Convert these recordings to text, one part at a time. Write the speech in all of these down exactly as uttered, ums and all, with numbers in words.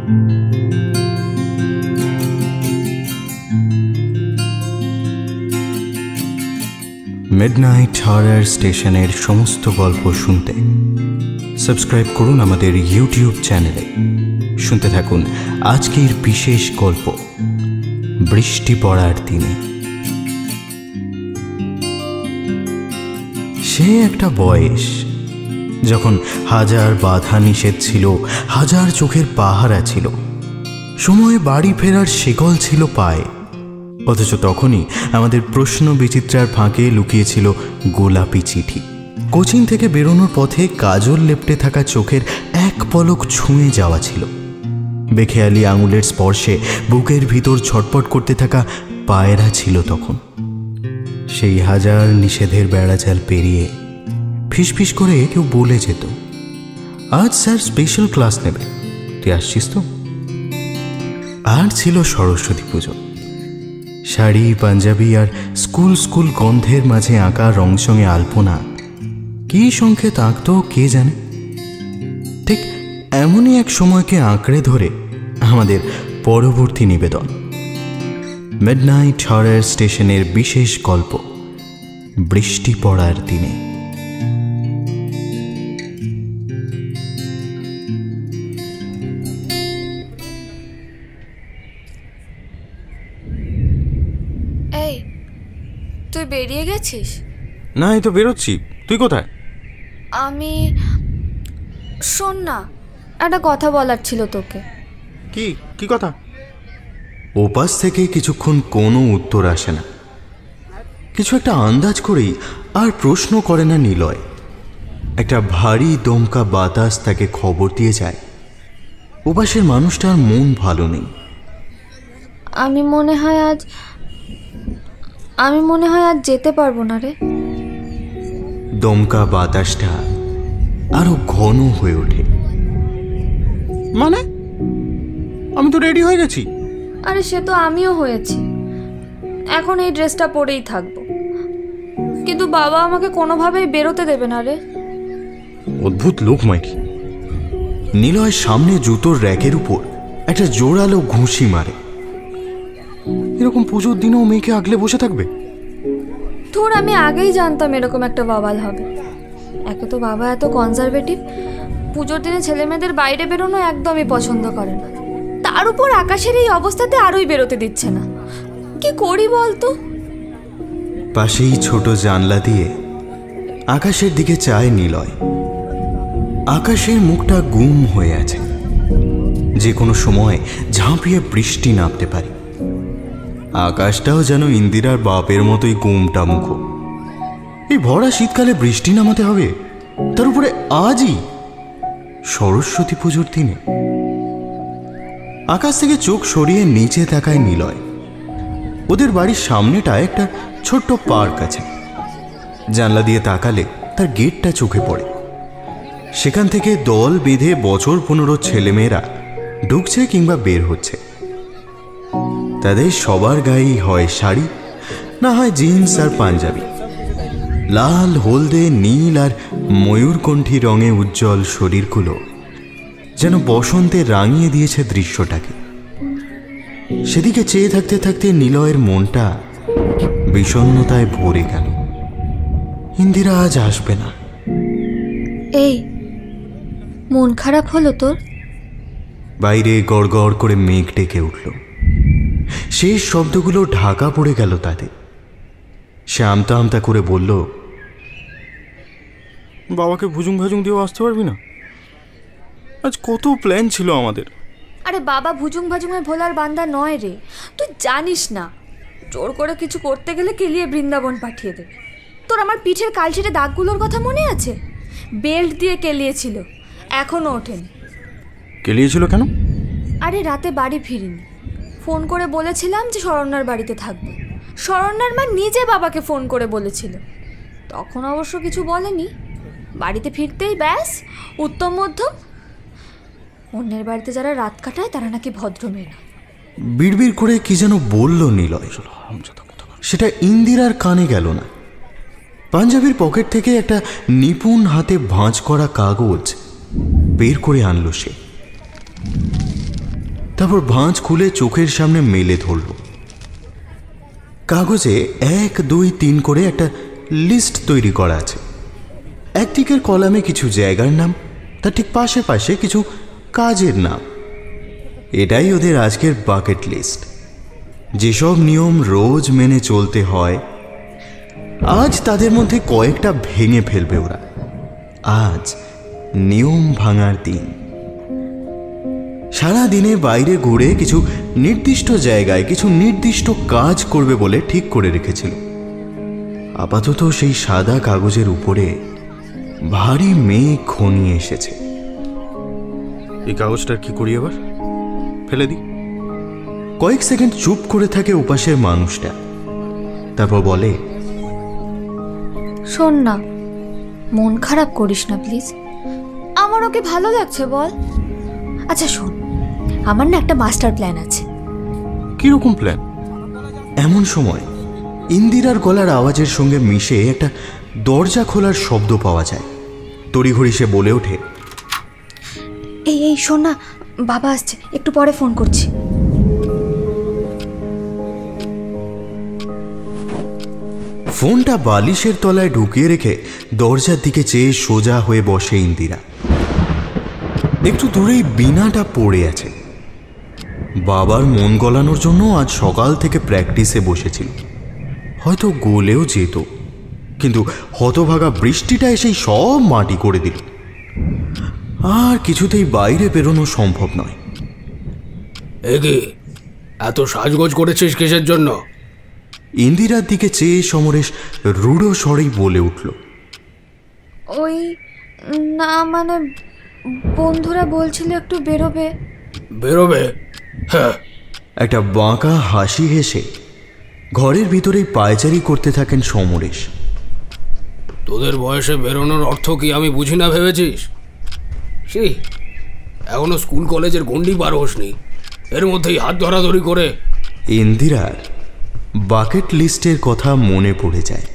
Midnight horror স্টেশনের সমস্ত গল্প শুনতে সাবস্ক্রাইব করুন আমাদের ইউটিউব চ্যানেলে। শুনতে থাকুন আজকের বিশেষ গল্প, বৃষ্টি পড়ার দিনে। সে একটা বয়স যখন হাজার বাধা নিষেধ ছিল, হাজার চোখের পাহারা ছিল, সময়ে বাড়ি ফেরার শিকল ছিল পায়ে। অথচ তখনই আমাদের প্রশ্ন বিচিত্রার ফাঁকে লুকিয়েছিল গোলাপি চিঠি। কোচিং থেকে বেরোনোর পথে কাজল লেপ্টে থাকা চোখের এক পলক ছুঁয়ে যাওয়া ছিল। বেখেয়ালি আঙুলের স্পর্শে বুকের ভিতর ছটপট করতে থাকা পায়রা ছিল তখন। সেই হাজার নিষেধের বেড়াজাল পেরিয়ে ফিসফিস করে কেউ বলে যেত, আজ স্যার স্পেশাল ক্লাস নেবে, তুই আসছিস তো? আর ছিল সরস্বতী পুজো। শাড়ি, পাঞ্জাবি আর স্কুল স্কুল গন্ধের মাঝে আঁকা রংসঙে আলপনা কি সংকেত আঁকতো কে জানে। ঠিক এমনই এক সময়কে আঁকড়ে ধরে আমাদের পরবর্তী নিবেদন, মিডনাইট হরর স্টেশনের বিশেষ গল্প, বৃষ্টি পড়ার দিনে। এই, তুই বেরিয়ে গেছিস? না, এই তো বেরোচ্ছি। তুই কোথায়? আমি শোন না, একটা কথা বলার ছিল তোকে। কি কি কথা? ওপাশ থেকে কিছুক্ষণ কোনো উত্তর আসে না। কিছু একটা আন্দাজ করেই আর প্রশ্ন করে না নিলয়। একটা ভারী দমকা বাতাস তাকে খবর দিয়ে যায় ওপাশের মানুষটার মন ভালো নেই। আমি মনে হয় আজ আমি মনে হয় আজ যেতে পারবো না রে। দমকা বাতাসটা আরো ঘন হয়ে ওঠে। মানে? আমি তো রেডি হয়ে গেছি। আরে সে তো আমিও হয়েছি, এখন এই ড্রেসটা পরেই থাকবো, কিন্তু বাবা আমাকে কোনোভাবেই বেরোতে দেবে না রে। অদ্ভুত লোক মাইকি। নিলয় সামনে জুতোর র্যাকের উপর একটা জোরালো ঘুষি মারে। এরকম পুজোর দিনেও মেয়েকে আগলে বসে থাকবে? তোর আমি আগেই জানতাম এরকম একটা বাবাল হবে। একে তো বাবা এত কনজারভেটিভ, পুজোর দিনে ছেলে মেয়েদের বাইরে বেরোনো একদমই পছন্দ করে না। তার উপর আকাশের এই অবস্থাতে আরোই বেরোতে দিচ্ছে না। কি করি বলতো? পাশেই ছোট জানলা দিয়ে আকাশের দিকে চায় নিলয়। আকাশের মুখটা গুম হয়ে আছে, যে কোনো সময় ঝাঁপিয়ে বৃষ্টি নামতে পারে। আকাশটাও যেন ইন্দিরার বাপের মতোই গুমটা মুখো। এই ভরা শীতকালে বৃষ্টি নামাতে হবে, তার উপরে আজই সরস্বতী পুজোর দিনে। আকাশ থেকে চোখ সরিয়ে নিচে তাকায় নিলয়। ওদের বাড়ির সামনেটা একটা ছোট্ট পার্ক আছে। জানলা দিয়ে তাকালে তার গেটটা চোখে পড়ে। সেখান থেকে দল বেঁধে বছর পনেরো ছেলেমেয়েরা ঢুকছে কিংবা বের হচ্ছে। তাদের সবার গায়েই হয় শাড়ি, না হয় জিন্স আর পাঞ্জাবি। লাল, হলদে, নীল আর ময়ূরকণ্ঠী রঙে উজ্জ্বল শরীরগুলো যেন বসন্তে রাঙিয়ে দিয়েছে দৃশ্যটাকে। সেদিকে চেয়ে থাকতে থাকতে নিলয়ের মনটা বিষণ্ণতায় ভরে গেল। ইন্দিরা আজ আসবে না। এই, মন খারাপ হলো তোর? বাইরে গড় গড় করে মেঘ ডেকে উঠল। শেষ শব্দগুলো ঢাকা পড়ে গেল তাতে। সে আমতা আমতা করে বলল, বাবাকে ভুজুং ভাজুং দিয়েও আসতে পারবি না? আজ কত প্ল্যান ছিল আমাদের। আরে বাবা ভুজুং ভাজুঙে ভোলার বান্দা নয় রে, তুই জানিস না। জোর করে কিছু করতে গেলে কেলিয়ে বৃন্দাবন পাঠিয়ে দেবে। তোর আমার পিঠের কালছিটে দাগগুলোর কথা মনে আছে? বেল্ট দিয়ে কেলিয়েছিল, এখনো ওঠেনি। কেলিয়েছিল কেন? আরে রাতে বাড়ি ফিরিনি, ফোন করে বলেছিলাম যে শরণ্যার বাড়িতে থাকবে। শরণ্যার মা নিজে বাবাকে ফোন করে বলেছিল, তখন অবশ্য কিছু বলেনি। বাড়িতে ফিরতেই ব্যাস উত্তম মধ্যম। অন্যের বাড়িতে যারা রাত কাটায় তারা নাকি ভদ্র মেয়ে না। বিড়বিড় করে কি যেন বলল নিলয়, সেটা ইন্দিরার কানে গেল না। পাঞ্জাবির পকেট থেকে একটা নিপুণ হাতে ভাঁজ করা কাগজ বের করে আনলো সে। তারপর ভাঁজ খুলে চোখের সামনে মেলে ধরল। কাগজে এক দুই তিন করে একটা লিস্ট তৈরি করা আছে। একদিকের কলামে কিছু জায়গার নাম, তার ঠিক পাশে পাশে কিছু কাজের নাম। এটাই ওদের আজকের বাকেট লিস্ট। যেসব নিয়ম রোজ মেনে চলতে হয়, আজ তাদের মধ্যে কয়েকটা ভেঙে ফেলবে ওরা। আজ নিয়ম ভাঙার দিন। সারা দিনে বাইরে ঘুরে কিছু নির্দিষ্ট জায়গায় কিছু নির্দিষ্ট কাজ করবে বলে ঠিক করে রেখেছিল। আপাতত সেই সাদা কাগজের উপরে ভারী মেঘ ঘনিয়ে এসেছে। এই কাগজটার কি করি এবার? ফেলে দিই। কয়েক সেকেন্ড চুপ করে থাকে উপাসের মানুষটা, তারপর বলে, শোন না, মন খারাপ করিস না প্লিজ। আমার ওকে ভালো লাগছে বল। আচ্ছা শোন, আমার না একটা মাস্টার প্ল্যান আছে। কিরকম প্ল্যান? এমন সময় ইন্দিরার গলার আওয়াজের সঙ্গে মিশে একটা দরজা খোলার শব্দ পাওয়া যায়। তড়িঘড়ি সে বলে ওঠে, এই এই শোন না, বাবা আসছে, একটু পরে ফোন করছি। ফোনটা বালিশের তলায় ঢুকিয়ে রেখে দরজার দিকে চেয়ে সোজা হয়ে বসে ইন্দিরা। একটু দূরেই বিনাটা পড়ে আছে। বাবার মন গলানোর জন্য আজ সকাল থেকে প্র্যাকটিসে বসেছিল, হয়তো গোলেও যেত, কিন্তু হতভাগা বৃষ্টিটা এসেই সব মাটি করে দিল। আর কিছুতেই বাইরে বেরোনো সম্ভব নয়। এগে এত সাজগোজ করেছিস কিসের জন্য? ইন্দিরার দিকে চেয়ে সমরেশ রূঢ় স্বরেই বলে উঠল, ওই না মানে বন্ধুরা বলছিল একটু বেরোবে। বেরোবে? হ্যাঁ। একটা বাঁকা হাসি হেসে ঘরের ভিতরেই পায়চারি করতে থাকেন সমরেশ। তোদের বয়সে বেরোনোর অর্থ কি আমি বুঝি না ভেবেছিস? সে এখনো স্কুল কলেজের গণ্ডি পার হোসনি, এর মধ্যেই হাত ধরাধরি করে। ইন্দিরার বাকেট লিস্টের কথা মনে পড়ে যায়।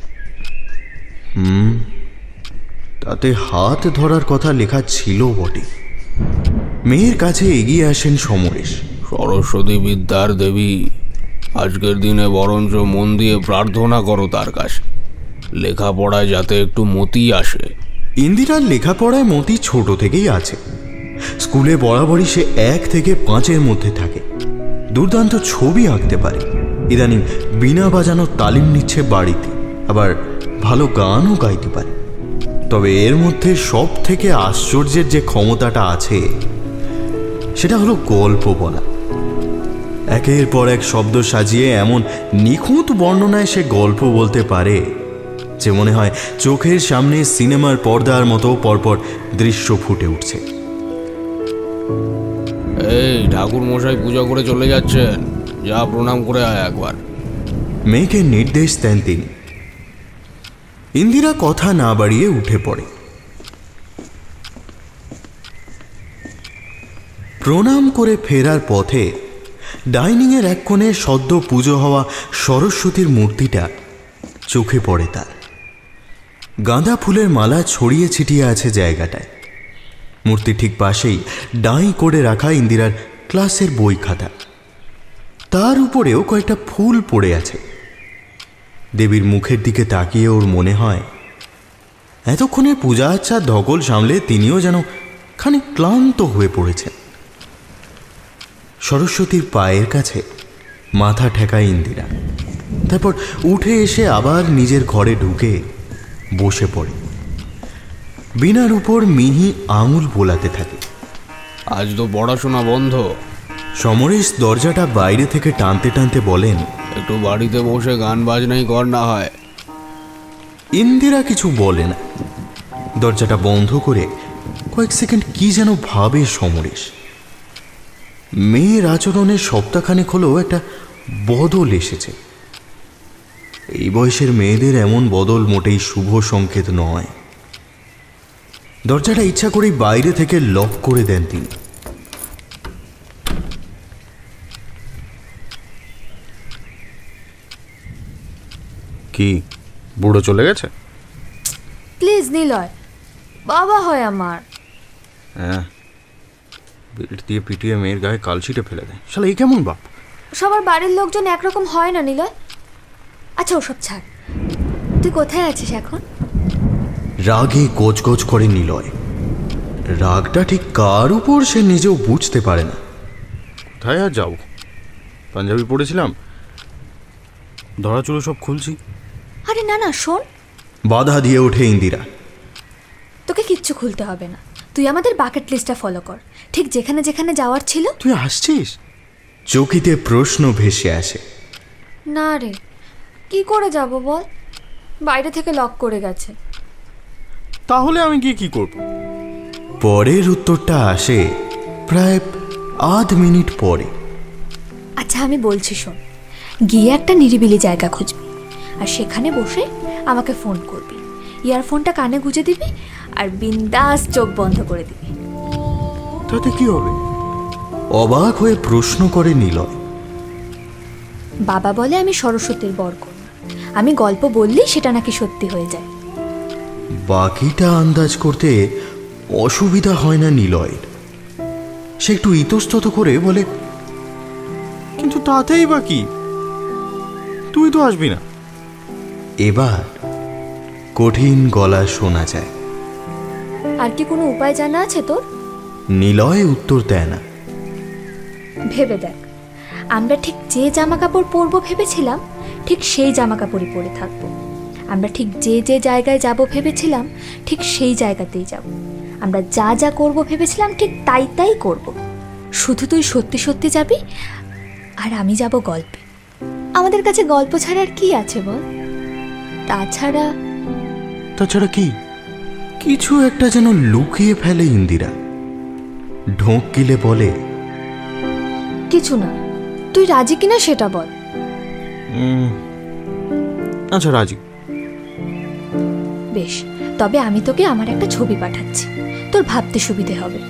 হুম, তাতে হাত ধরার কথা লেখা ছিল বটে। মেয়ের কাছে এগিয়ে আসেন সমরেশ। সরস্বতী বিদ্যার দেবী, আজকের দিনে বরঞ্চ মন দিয়ে প্রার্থনা করো তার কাছে, লেখাপড়ায় যাতে একটু মতি আসে। ইন্দিরার লেখাপড়ায় মতি ছোট থেকেই আছে। স্কুলে বরাবরই সে এক থেকে পাঁচের মধ্যে থাকে। দুর্দান্ত ছবি আঁকতে পারে। ইদানিং বীণা বাজানোর তালিম নিচ্ছে বাড়িতে, আবার ভালো গানও গাইতে পারে। তবে এর মধ্যে সব থেকে আশ্চর্যের যে ক্ষমতাটা আছে সেটা হলো গল্প বলা। একের পর এক শব্দ সাজিয়ে এমন নিখুঁত বর্ণনায় সে গল্প বলতে পারে যে মনে হয় চোখের সামনে সিনেমার পর্দার মতো পরপর দৃশ্য ফুটে উঠছে। এই ঠাকুর মশাই পূজা করে চলে যাচ্ছেন, যা প্রণাম করে আয় একবার। মেয়েকে নির্দেশ দেন তিনি। ইন্দিরা কথা না বাড়িয়ে উঠে পড়ে। প্রণাম করে ফেরার পথে ডাইনিংয়ের এক কোণে সদ্য পুজো হওয়া সরস্বতীর মূর্তিটা চোখে পড়ে তার। গাঁদা ফুলের মালা ছড়িয়ে ছিটিয়ে আছে জায়গাটায়। মূর্তি ঠিক পাশেই ডাঁই করে রাখা ইন্দিরার ক্লাসের বই খাতা, তার উপরেও কয়েকটা ফুল পড়ে আছে। দেবীর মুখের দিকে তাকিয়ে ওর মনে হয় এতক্ষণে পূজা আচ্ছার ধকল সামলে তিনিও যেন খানিক ক্লান্ত হয়ে পড়েছেন। সরস্বতীর পায়ের কাছে মাথা ঠেকায় ইন্দিরা, তারপর উঠে এসে আবার নিজের ঘরে ঢুকে বসে পড়ে। বীণার উপর মিহি আঙুল বোলাতে থাকে। আজ তো পড়াশোনা বন্ধ। সমরেশ দরজাটা বাইরে থেকে টানতে টানতে বলেন, একটু বাড়িতে বসে গান বাজনাই কর না হয়। ইন্দিরা কিছু বলে না। দরজাটা বন্ধ করে কয়েক সেকেন্ড কি যেন ভাবে সমরেশ। মেয়ের আচরণের সপ্তাহখানেক হলেও একটা বদল এসেছে। এই বয়সের মেয়েদের এমন বদল মোটেই শুভ সংকেত নয়। দরজাটা ইচ্ছা করেই বাইরে থেকে লক করে দেন তিনি। কি বুড়ো চলে গেছে? প্লিজ নিলয়, বাবা হয় আমার। হ্যাঁ, বেল্ট দিয়ে পিটিয়ে মেয়ের গায়ে কালশিটে ফেলে দেয়। শালা এই কেমন বাপ? সবার বাড়ির লোকজন একরকম হয় না নিলয়। আচ্ছা ওসব ছাড়, তুই কোথায় আছিস এখন? রাগে গোজগোজ করে নিলয়। রাগটা ঠিক কার উপর সে নিজেও বুঝতে পারে না। কোথায় আর যাও, পাঞ্জাবি পড়েছিলাম, ধরা চুলো সব খুলছি। আরে না না শোন। বাধা দিয়ে ওঠে ইন্দিরা। তোকে কিচ্ছু খুলতে হবে না, তুই আমাদের বাকেট লিস্টটা ফলো কর। ঠিক যেখানে যেখানে যাওয়ার ছিল। তুই আসছিস? চকিতে প্রশ্ন ভেসে আসে। না রে, কি করে যাব বল, বাইরে থেকে লক করে গেছে। তাহলে আমি গিয়ে কি করব? পরের উত্তরটা আসে প্রায় আধ মিনিট পরে। আচ্ছা আমি বলছি শোন, গিয়ে একটা নিরিবিলি জায়গা খুঁজবি, আর সেখানে বসে আমাকে ফোন করবি। ইয়ারফোনটা কানে গুঁজে দিবি আর বিন্দাস চোখ বন্ধ করে দিবি। তাতে কি হবে? অবাক হয়ে প্রশ্ন করে নিলয়। বাবা বলে আমি সরস্বতীর বরকন্যা, আমি গল্প বললি সেটা নাকি সত্যি হয়ে যায়। বাকিটা আন্দাজ করতে অসুবিধা হয় না নিলয়ের। সে একটু ইতস্তত করে বলে, কিন্তু তাতেই বা কি, তুই তো আসবি না। এবার কঠিন গলা শোনা যায়। আর কি কোনো উপায় জানা আছে তোর? নিলয় উত্তর দেয় না। ভেবে দেখ, আমরা ঠিক যে জামা কাপড় পরবো ভেবেছিলাম ঠিক সেই জামা কাপড়ই পরে থাকবো। আমরা ঠিক যে যে জায়গায় যাব ভেবেছিলাম ঠিক সেই জায়গাতেই যাব। আমরা যা যা করব ভেবেছিলাম ঠিক তাই তাই করব। শুধু তুই সত্যি সত্যি যাবি আর আমি যাব গল্পে। আমাদের কাছে গল্প ছাড়া আর কি আছে বল? তাছাড়া তাছাড়া কি? কিছু একটা যেন লুকিয়ে ফেলে ইন্দিরা। ঢোক গিলে বলে, কিছু না, তুই রাজি কিনা সেটা বল। আচ্ছা রাজি। বেশ, তবে আমি তোকে আমার একটা ছবি পাঠাচ্ছি, তোর ভাবতে সুবিধে হবে।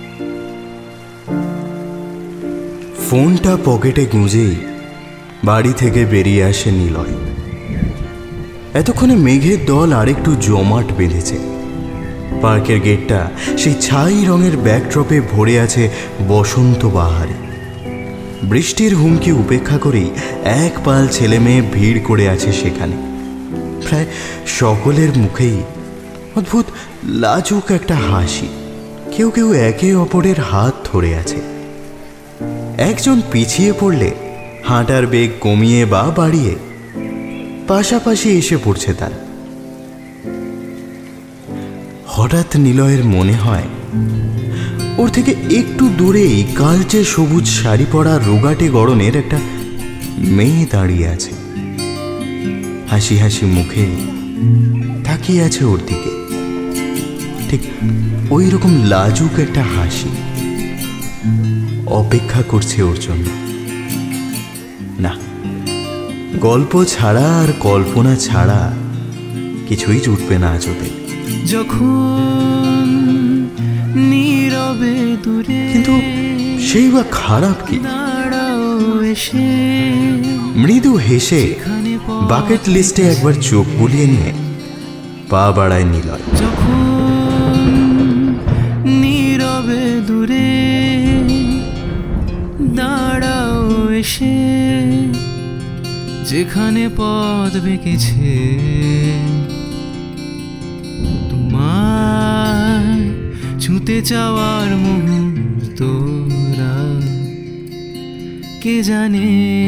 ফোনটা পকেটে গুঁজেই বাড়ি থেকে বেরিয়ে আসে নিলয়। এতক্ষণে মেঘের দল আরেকটু জমাট বেঁধেছে। পার্কের গেটটা সেই ছাই রঙের ব্যাকড্রপে ভরে আছে বসন্ত বাহারে। বৃষ্টির হুমকি উপেক্ষা করেই এক পাল ছেলে মেয়ে ভিড় করে আছে সেখানে। প্রায় সকলের মুখেই অদ্ভুত লাজুক একটা হাসি। কেউ কেউ একে অপরের হাত ধরে আছে। একজন পিছিয়ে পড়লে হাঁটার বেগ কমিয়ে বা বাড়িয়ে পাশাপাশি এসে পড়ছে তার। হঠাৎ নিলয়ের মনে হয় ওর থেকে একটু দূরেই কালচে সবুজ শাড়ি পরা রোগাটে গড়নের একটা মেয়ে দাঁড়িয়ে আছে। হাসি হাসি মুখে তাকিয়ে আছে ওর দিকে। ঠিক ওই রকম লাজুক একটা হাসি অপেক্ষা করছে ওর জন্য। না, গল্প ছাড়া আর কল্পনা ছাড়া কিছুই জুটবে না আজ ওদের। যখন নীরবে দূরে কিন্তু সেই বা খারাপ কি? মৃদু হেসে বাকেট লিস্টে একবার চোখ বুলিয়ে নিয়ে পা বাড়ায় নিলয়। যখন নীরবে দূরে দাঁড়াও এসে, যেখানে পথ বেঁকেছে তোমার ছুঁতে যাওয়ার মুহূর্তরা, কে জানে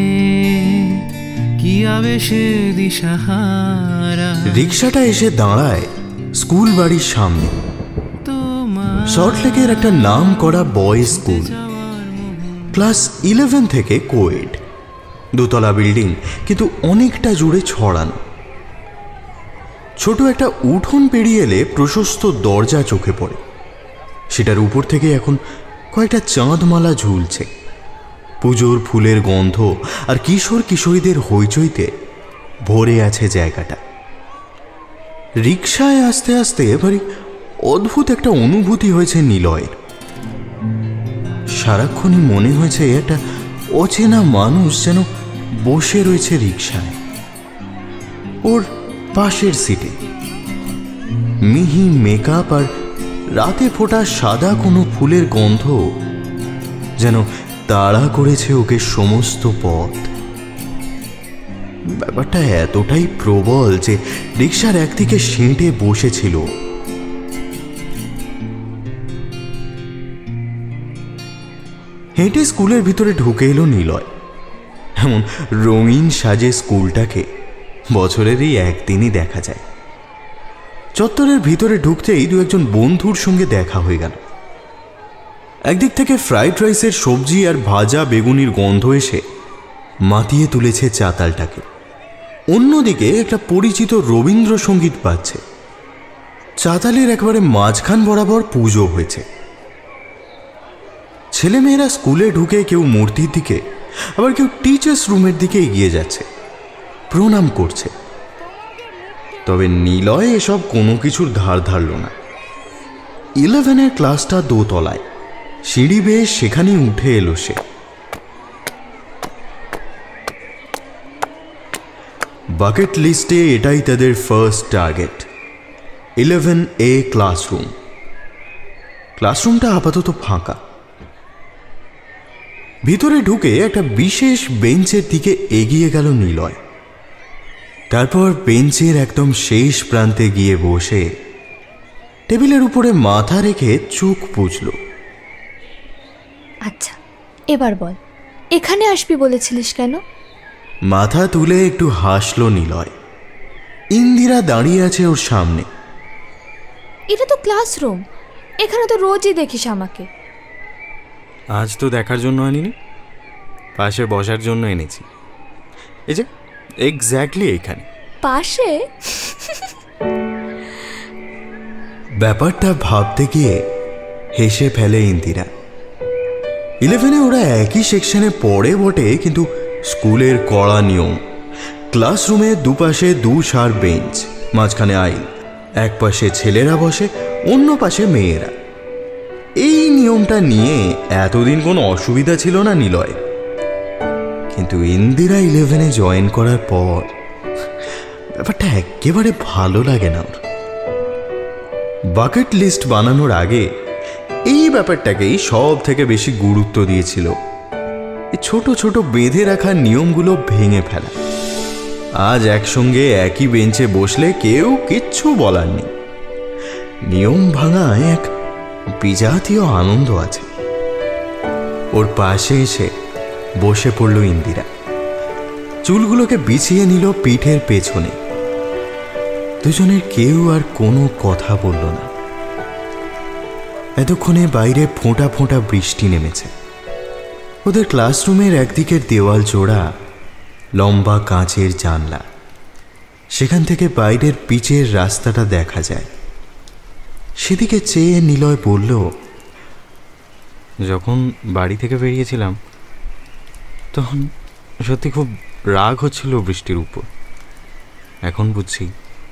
কি আবেশে দিশাহারা। রিক্সাটা এসে দাঁড়ায় স্কুল বাড়ির সামনে। সল্টলেকের একটা নাম করা বয়েজ স্কুল। ক্লাস ইলেভেন থেকে কোয়েড। দোতলা বিল্ডিং, কিন্তু অনেকটা জুড়ে ছড়ানো। ছোট একটা উঠোন পেরিয়ে এলে প্রশস্ত দরজা চোখে পড়ে। সেটার উপর থেকে এখন কয়েকটা চাঁদমালা ঝুলছে। পুজোর ফুলের গন্ধ আর কিশোর কিশোরীদের হইচইতে ভরে আছে জায়গাটা। রিকশায় আস্তে আস্তে এবারে অদ্ভুত একটা অনুভূতি হয়েছে নিলয়ের। সারাক্ষণই মনে হয়েছে একটা অচেনা মানুষ যেন বসে রয়েছে রিকশায়, ওর পাশের সিটে। মিহি মেকআপ আর রাতে ফোটা সাদা কোনো ফুলের গন্ধ যেন তাড়া করেছে ওকে সমস্ত পথ। ব্যাপারটা এতটাই প্রবল যে রিকশার একদিকে সেঁটে বসেছিল। হেঁটে স্কুলের ভিতরে ঢুকে এলো নিলয়। এমন রঙিন সাজে স্কুলটাকে বছরের এই একদিনই দেখা যায়। চত্বরের ভিতরে ঢুকতেই দু একজন বন্ধুর সঙ্গে দেখা হয়ে গেল। একদিক থেকে ফ্রাইড রাইসের সবজি আর ভাজা বেগুনির গন্ধ এসে মাতিয়ে তুলেছে চাতালটাকে। অন্যদিকে একটা পরিচিত রবীন্দ্রসঙ্গীত বাজছে। চাতালের একেবারে মাঝখান বরাবর পুজো হয়েছে। ছেলেমেয়েরা স্কুলে ঢুকে কেউ মূর্তির দিকে, আবার কেউ টিচার্স রুমের দিকে এগিয়ে যাচ্ছে, প্রণাম করছে। তবে নিলয় এসব কোনো কিছুর ধার ধারল না। ইলেভেনের ক্লাসটা দোতলায়, সিঁড়ি বেয়ে সেখানেই উঠে এলো সে। বাকেট লিস্টে এটাই তাদের first target, eleven A classroom. ক্লাসরুমটা আপাতত ফাঁকা। ভিতরে ঢুকে একটা বিশেষ বেঞ্চের দিকে এগিয়ে গেল নিলয়। তারপর বেঞ্চের একদম শেষ প্রান্তে গিয়ে বসে টেবিলের উপরে মাথা রেখে চোখ বুঝল। আচ্ছা, এবার বল, এখানে আসবি বলেছিলিস কেন? মাথা তুলে একটু হাসল নিলয়। ইন্দিরা দাঁড়িয়ে আছে ওর সামনে। এটা তো ক্লাসরুম, এখানে তো রোজই দেখিস আমাকে। আজ তো দেখার জন্য আনিনি, পাশে বসার জন্য এনেছি। এই যে এক্স্যাক্টলি এইখানে পাশে। ব্যাপারটা ভাবতে গিয়ে হেসে ফেলে ইন্দিরা। ইলেভেনে ওরা একই সেকশনে পড়ে বটে, কিন্তু স্কুলের কড়া নিয়ম। ক্লাসরুমে দুপাশে দু সার বেঞ্চ, মাঝখানে আইল। এক পাশে ছেলেরা বসে, অন্য পাশে মেয়েরা। এই নিয়মটা নিয়ে এতদিন কোনো অসুবিধা ছিল না নিলয়, কিন্তু ইন্দিরা ইলেভেনে জয়েন করার পর ব্যাপারটা একেবারে ভালো লাগে না ওর। বাকেট লিস্ট বানানোর আগে এই ব্যাপারটাকেই সব থেকে বেশি গুরুত্ব দিয়েছিল। এই ছোট ছোট বেঁধে রাখা নিয়মগুলো ভেঙে ফেলা। আজ একসঙ্গে একই বেঞ্চে বসলে কেউ কিচ্ছু বলার নেই। নিয়ম ভাঙায় এক বিজাতীয় আনন্দ আছে। ওর পাশে এসে বসে পড়ল ইন্দিরা। চুলগুলোকে বিছিয়ে নিল পিঠের পেছনে। দুজনের কেউ আর কোনো কথা বলল না। এতক্ষণে বাইরে ফোঁটা ফোঁটা বৃষ্টি নেমেছে। ওদের ক্লাসরুমের একদিকের দেওয়াল জোড়া, লম্বা কাঁচের জানলা। সেখান থেকে বাইরের পিচের রাস্তাটা দেখা যায়। সেদিকে চেয়ে নিলয় বলল, যখন বাড়ি থেকে বেরিয়েছিলাম তখন সত্যি খুব রাগ হচ্ছিল বৃষ্টির উপর। এখন বুঝছি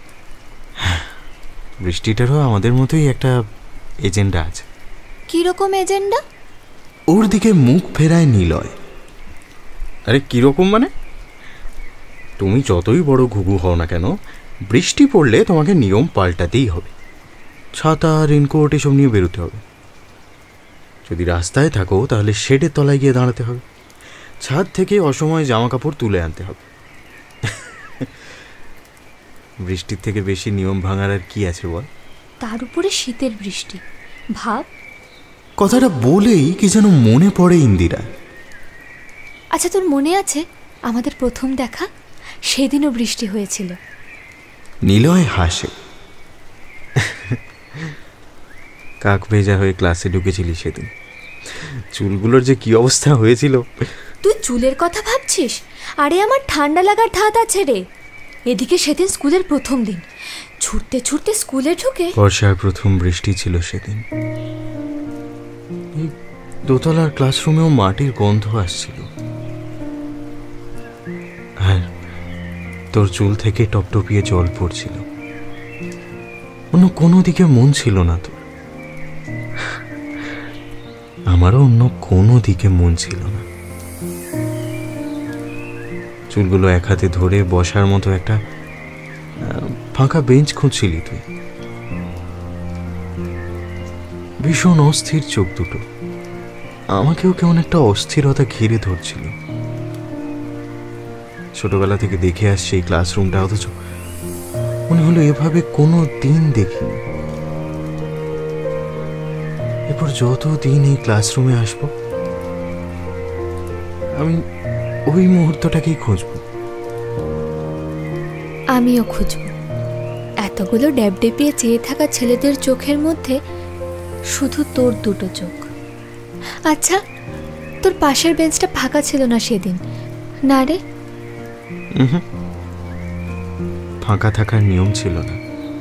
বৃষ্টিটারও আমাদের মতোই একটা এজেন্ডা আছে। কিরকম এজেন্ডা? ওর দিকে মুখ ফেরায় নিলয়। আরে কিরকম মানে? তুমি যতই বড় ঘুঘু হও না কেন, বৃষ্টি পড়লে তোমাকে নিয়ম পাল্টাতেই হবে। ছাতা, রেনকোট এসব নিয়ে বেরোতে হবে। যদি রাস্তায় থাকো তাহলে শেডের তলায় গিয়ে দাঁড়াতে হবে। ছাদ থেকে অসময়ে জামা কাপড় তুলে আনতে হবে। বৃষ্টির থেকে বেশি নিয়ম ভাঙার আর কি আছে বল? তার উপরে শীতের বৃষ্টি, ভাব। কথাটা বলেই কি যেন মনে পড়ে ইন্দিরা। আচ্ছা, তোর মনে আছে আমাদের প্রথম দেখা? সেদিনও বৃষ্টি হয়েছিল। নিলয় হাসে। কাক ভেজা হয়ে ক্লাসে ঢুকেছিলি সেদিন। চুলগুলোর যে কি অবস্থা হয়েছিল। তুই চুলের কথা ভাবছিস? আরে আমার ঠান্ডা লাগার ধাত আছে রে। এদিকে সেদিন স্কুলের প্রথম দিন, ছুটতে ছুটতে স্কুলে ঢুকে বর্ষার প্রথম বৃষ্টি ছিল সেদিন। এই দোতলার ক্লাসরুমেও মাটির গন্ধ আসছিল। আর তোর চুল থেকে টপটপিয়ে জল পড়ছিল। অন্য কোনো দিকে মন ছিল না তোর। আমারও অন্য কোনো দিকে মন ছিল না। চুলগুলো এক হাতে ধরে বসার মতো একটা ফাঁকা বেঞ্চ খুঁজছিলি তুই। ভীষণ অস্থির চোখ দুটো। আমাকেও কেমন একটা অস্থিরতা ঘিরে ধরছিল। ছোটবেলা থেকে দেখে আসছে এই ক্লাসরুমটা, অথচ মনে হলো এভাবে কোনো দিন দেখিনি। এরপর যত দিন এই ক্লাসরুমে আসবো আমি ওই মুহূর্তটাকেই খুঁজবো। আমিও খুঁজব। এতগুলো ড্যাবডেপিয়ে চেয়ে থাকা ছেলেদের চোখের মধ্যে শুধু তোর দুটো চোখ। আচ্ছা, তোর পাশের বেঞ্চটা ফাঁকা ছিল না সেদিন, না রে? ফাঁকা থাকার নিয়ম ছিল না।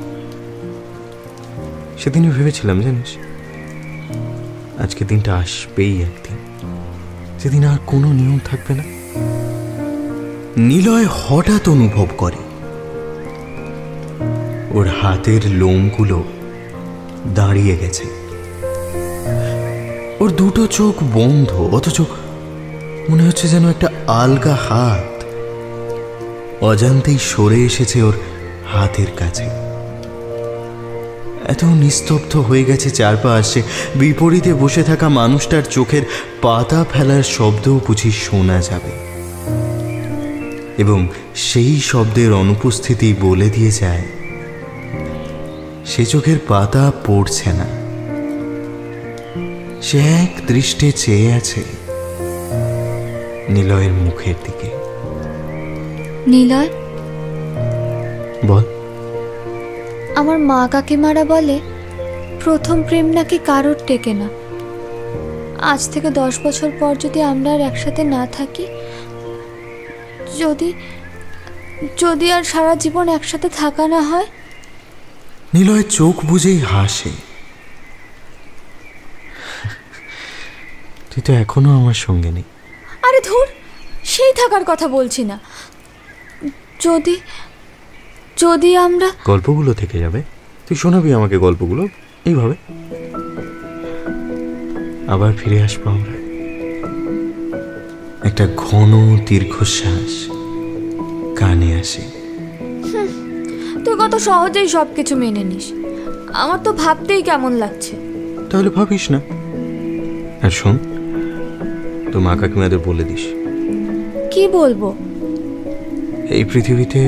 সেদিনই ভেবেছিলাম, জানিস, আজকে দিনটা আসবেই একদিন, সেদিন আর কোনো নিয়ম থাকবে না। নিলয় হঠাৎ অনুভব করে ওর হাতের লোমগুলো দাঁড়িয়ে গেছে। ওর দুটো চোখ বন্ধ, অথচ মনে হচ্ছে যেন একটা আলগা হাত অজান্তেই সরে এসেছে ওর হাতের কাছে। এত নিস্তব্ধ হয়ে গেছে চারপাশে, বিপরীতে বসে থাকা মানুষটার চোখের পাতা ফেলার শব্দও বুঝি শোনা যাবে, এবং সেই শব্দের অনুপস্থিতি বলে দিয়ে যায় সে চোখের পাতা পড়ছে না, সে এক দৃষ্টে চেয়ে আছে নিলয়ের মুখের দিকে। নিলয়, বল। আমার মা কাকিমারা বলে প্রথম প্রেম নাকি কারোর টেকে না। আজ থেকে দশ বছর পর যদি আমরা আর একসাথে না থাকি, যদি যদি আর সারা জীবন একসাথে থাকা না হয়। নিলয় চোখ বুঝেই হাসে। তুই তো এখনো আমার সঙ্গে নেই। আরে ধুর, সেই থাকার কথা বলছি না। যদি যদি আমরা গল্পগুলো থেকে যাবে, তুই শোনাবি আমাকে গল্পগুলো, এইভাবে আবার ফিরে আসবো আমরা। একটা ঘন দীর্ঘশ্বাস কানে আসে। তুই কত সহজেই সব কিছু মেনে নিস, আমার তো ভাবতেই কেমন লাগছে। তাহলে ভাবিস না। আর শোন, তো মা কাকিমাদের বলে দিস। কি বলবো? এই পৃথিবীতে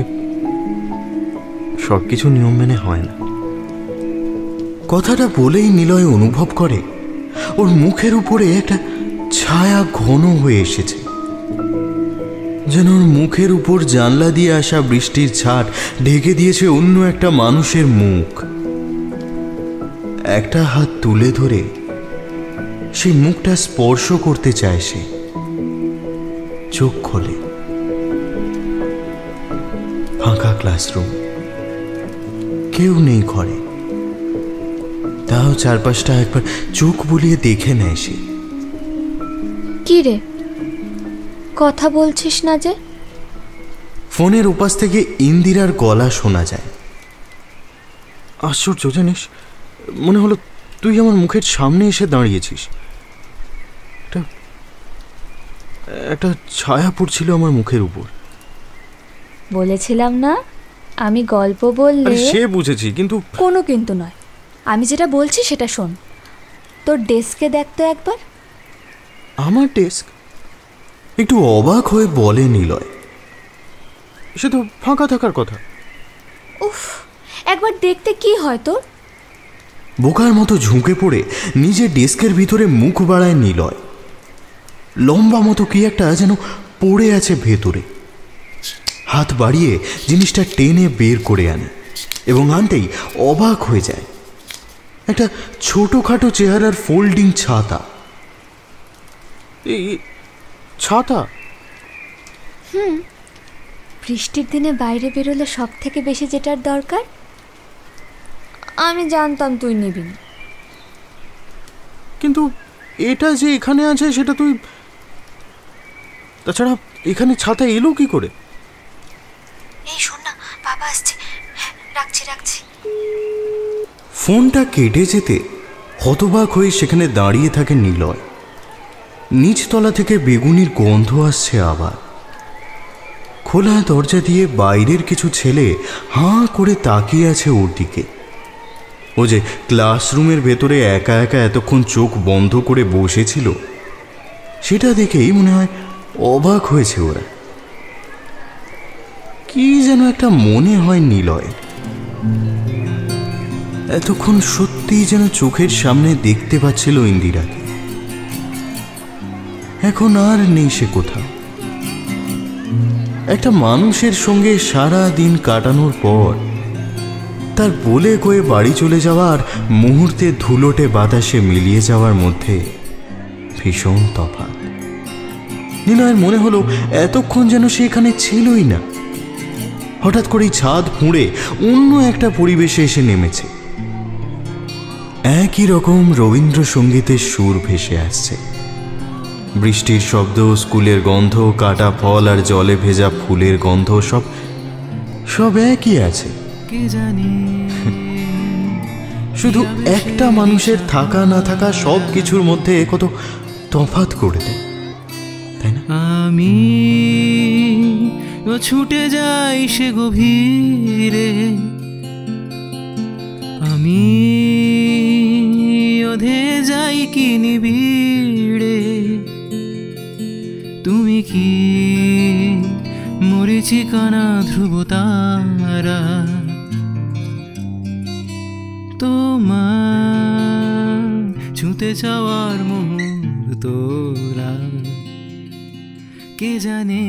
সবকিছু নিয়ম মেনে হয় না। কথাটা বলেই নিলয় অনুভব করে ওর মুখের উপরে একটা ছায়া ঘন হয়ে এসেছে, যেন ওর মুখের উপর জানলা দিয়ে আসা বৃষ্টির ছাট ঢেকে দিয়েছে অন্য একটা মানুষের মুখ। একটা হাত তুলে ধরে সেই মুখটা স্পর্শ করতে চায় সে। চোখ খোলে, ফাঁকা ক্লাসরুম, কেউ নেই ঘরে। তাও চারপাশটা একবার চোখ বুলিয়ে দেখে নেয় সে। কি রে, কথা বলছিস না যে? ফোনের উপাস থেকে ইন্দিরার গলা শোনা যায়। আশ্চর্য, জানিস, মনে হলো তুই আমার মুখের সামনে এসে দাঁড়িয়েছিস। একটা একটা ছায়া পড়ছিল আমার মুখের উপর। বলেছিলাম না, আমি গল্প বললে। সে বুঝেছি, কিন্তু কোনো কিন্তু নয়। আমি যেটা বলছি সেটা শোন। তোর ডেস্কে দেখ তো একবার। আমার ডেস্ক? একটু অবাক হয়ে বলে নিলয়, সে তো ফাঁকা থাকার কথা। উফ, একবার দেখতে কি হয় তোর? বোকার মতো ঝুঁকে পড়ে নিজের ডেস্কের ভিতরে মুখ বাড়ায় নিলয়। লম্বা মতো কি একটা যেন পড়ে আছে ভেতরে। হাত বাড়িয়ে জিনিসটা টেনে বের করে আনে, এবং আনতেই অবাক হয়ে যায়। একটা ছোটখাটো চেহারার ফোল্ডিং ছাতা। এই ছাতা? হুম, বৃষ্টির দিনে বাইরে বেরোলে সব থেকে বেশি যেটার দরকার। আমি জানতাম তুই নিবি না। কিন্তু এটা যে এখানে আছে সেটা তুই, তাছাড়া এখানে ছাতা এলো কি করে? এই শোন না, বাবা আসছে। রাখছি রাখছি ফোনটা কেটে যেতে হতবাক হয়ে সেখানে দাঁড়িয়ে থাকে নিলয়। নিচতলা থেকে বেগুনির গন্ধ আসছে আবার। খোলা দরজা দিয়ে বাইরের কিছু ছেলে হাঁ করে তাকিয়ে আছে ওর দিকে। ও যে ক্লাসরুমের ভেতরে একা একা এতক্ষণ চোখ বন্ধ করে বসেছিল, সেটা দেখেই মনে হয় অবাক হয়েছে ওরা। কি যেন একটা মনে হয় নিলয়। এতক্ষণ সত্যিই যেন চোখের সামনে দেখতে পাচ্ছিল ইন্দিরাকে। এখন আর নেই সে কোথাও। একটা মানুষের সঙ্গে সারা দিন কাটানোর পর তার বলে কয়ে বাড়ি চলে যাওয়ার মুহূর্তে ধুলোটে বাতাসে মিলিয়ে যাওয়ার মধ্যে ভীষণ তফাৎ। নিলয়ের মনে হলো এতক্ষণ যেন সে এখানে ছিলই না। হঠাৎ করেই ছাদ ফুঁড়ে অন্য একটা পরিবেশে এসে নেমেছে। একই রকম রবীন্দ্রসঙ্গীতের সুর ভেসে আসছে। বৃষ্টির শব্দ, স্কুলের গন্ধ, কাটা ফল আর জলে ভেজা ফুলের গন্ধ সব সব একই আছে। কে জানে শুধু একটা মানুষের থাকা না থাকা সব কিছুর মধ্যে কত তফাৎ করে দেয়, তাই না? আমি ও ছুটে যাই সে গভীরে, আমি ওধে যাই কি নিবিড়ে, তুমি কি মরিচিকানা ধ্রুব তারা, তোমার ছুঁতে যাওয়ার মুহূর্তরা, কে জানে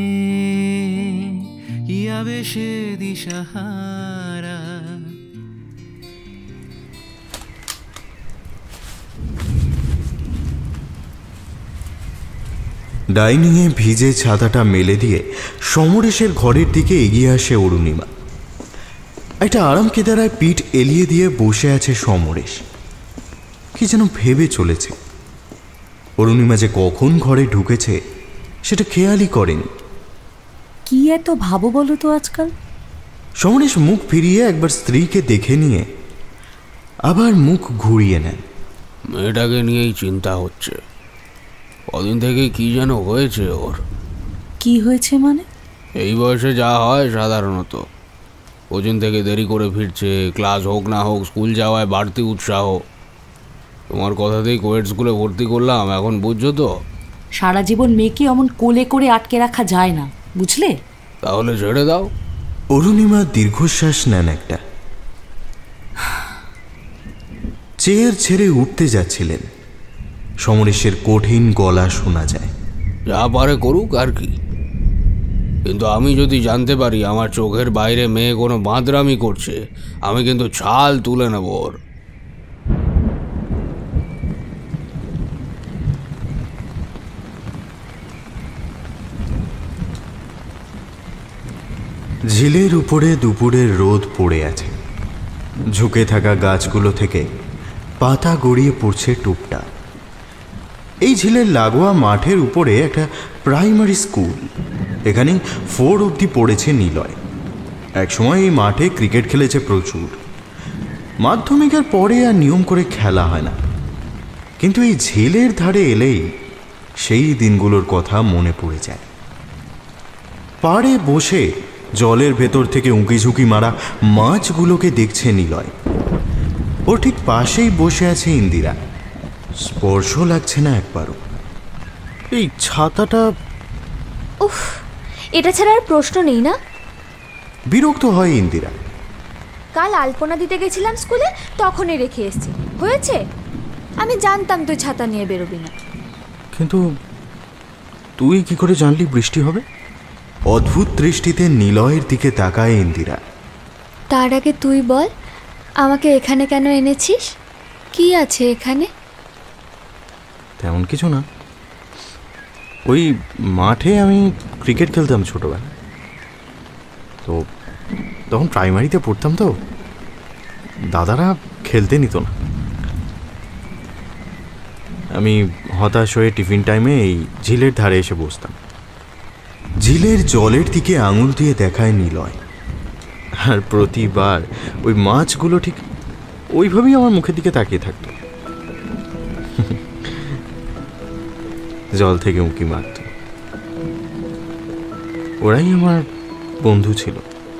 কি আবেশে দিশাহারা। ডাইনিংয়ে ভিজে ছাতাটা মেলে দিয়ে সমরেশের ঘরের দিকে এগিয়ে আসে অরুণিমা। একটা আরাম কেদারায় পিঠ এলিয়ে দিয়ে বসে আছে সমরেশ। কি যেন ভেবে চলেছে। অরুণিমা যে কখন ঘরে ঢুকেছে সেটা খেয়ালই করেনি। কি এত ভাবো বলো তো আজকাল? সমরেশ মুখ ফিরিয়ে একবার স্ত্রীকে দেখে নিয়ে আবার মুখ ঘুরিয়ে নেন। মেয়েটাকে নিয়েই চিন্তা হচ্ছে। কদিন থেকে কি যেন হয়েছে ওর। কি হয়েছে মানে? এই বয়সে যা হয় সাধারণত, কোচিং থেকে দেরি করে ফিরছে, ক্লাস হোক না হোক স্কুল যাওয়ায় বাড়তি উৎসাহ। তোমার কথাতেই কোয়েট স্কুলে ভর্তি করলাম, এখন বুঝছো তো? সারা জীবন মেয়েকে অমন কোলে করে আটকে রাখা যায় না, বুঝলে? তাহলে ছেড়ে দাও। অরুণিমা দীর্ঘশ্বাস নেন একটা। চেয়ার ছেড়ে উঠতে যাচ্ছিলেন। সমরেশের কঠিন গলা শোনা যায়। যা পারে করুক আর কি, কিন্তু আমি যদি জানতে পারি আমার চোখের বাইরে মেয়ে কোনো বাঁদরামি করছে, আমি কিন্তু ছাল তুলে নেব ওর। ঝিলের উপরে দুপুরের রোদ পড়ে আছে। ঝুঁকে থাকা গাছগুলো থেকে পাতা গড়িয়ে পড়ছে টুপটা। এই ঝিলের লাগোয়া মাঠের উপরে একটা প্রাইমারি স্কুল। এখানে ফোর অবধি পড়েছে নিলয়। একসময় এই মাঠে ক্রিকেট খেলেছে প্রচুর। মাধ্যমিকের পরে আর নিয়ম করে খেলা হয় না, কিন্তু এই ঝিলের ধারে এলেই সেই দিনগুলোর কথা মনে পড়ে যায়। পাড়ে বসে জলের ভেতর থেকে উঁকি ঝুঁকি মারা মাছগুলোকে দেখছে নিলয়। ওর ঠিক পাশেই বসে আছে ইন্দিরা। স্পর্শ লাগছে না একবারও। এই ছাতাটা, উফ, এটা ছাড়া আর প্রশ্ন নেই না? বিরক্ত হয় ইন্দিরা। কাল আলপনা দিতে গেছিলাম স্কুলে, তখনই রেখে এসেছি। হয়েছে? আমি জানতাম তুই ছাতা নিয়ে বেরোবি না। কিন্তু তুই কি করে জানলি বৃষ্টি হবে? অদ্ভুত দৃষ্টিতে নিলয়ের দিকে তাকায় ইন্দিরা। তার আগে তুই বল, আমাকে এখানে কেন এনেছিস? কি আছে এখানে? তেমন কিছু না, ওই মাঠে আমি ক্রিকেট খেলতাম ছোটবেলা, তো তখন প্রাইমারিতে পড়তাম, তো দাদারা খেলতে নিত না। আমি হতাশ হয়ে টিফিন টাইমে এই ঝিলের ধারে এসে বসতাম। ঝিলের জলের দিকে আঙুল দিয়ে দেখায় নিলয়, আর প্রতিবার ওই মাছগুলো ঠিক ওইভাবেই আমার মুখের দিকে তাকিয়ে থাকতো। জল থেকে উঁকি মারত। ওরাই আমার বন্ধু ছিল।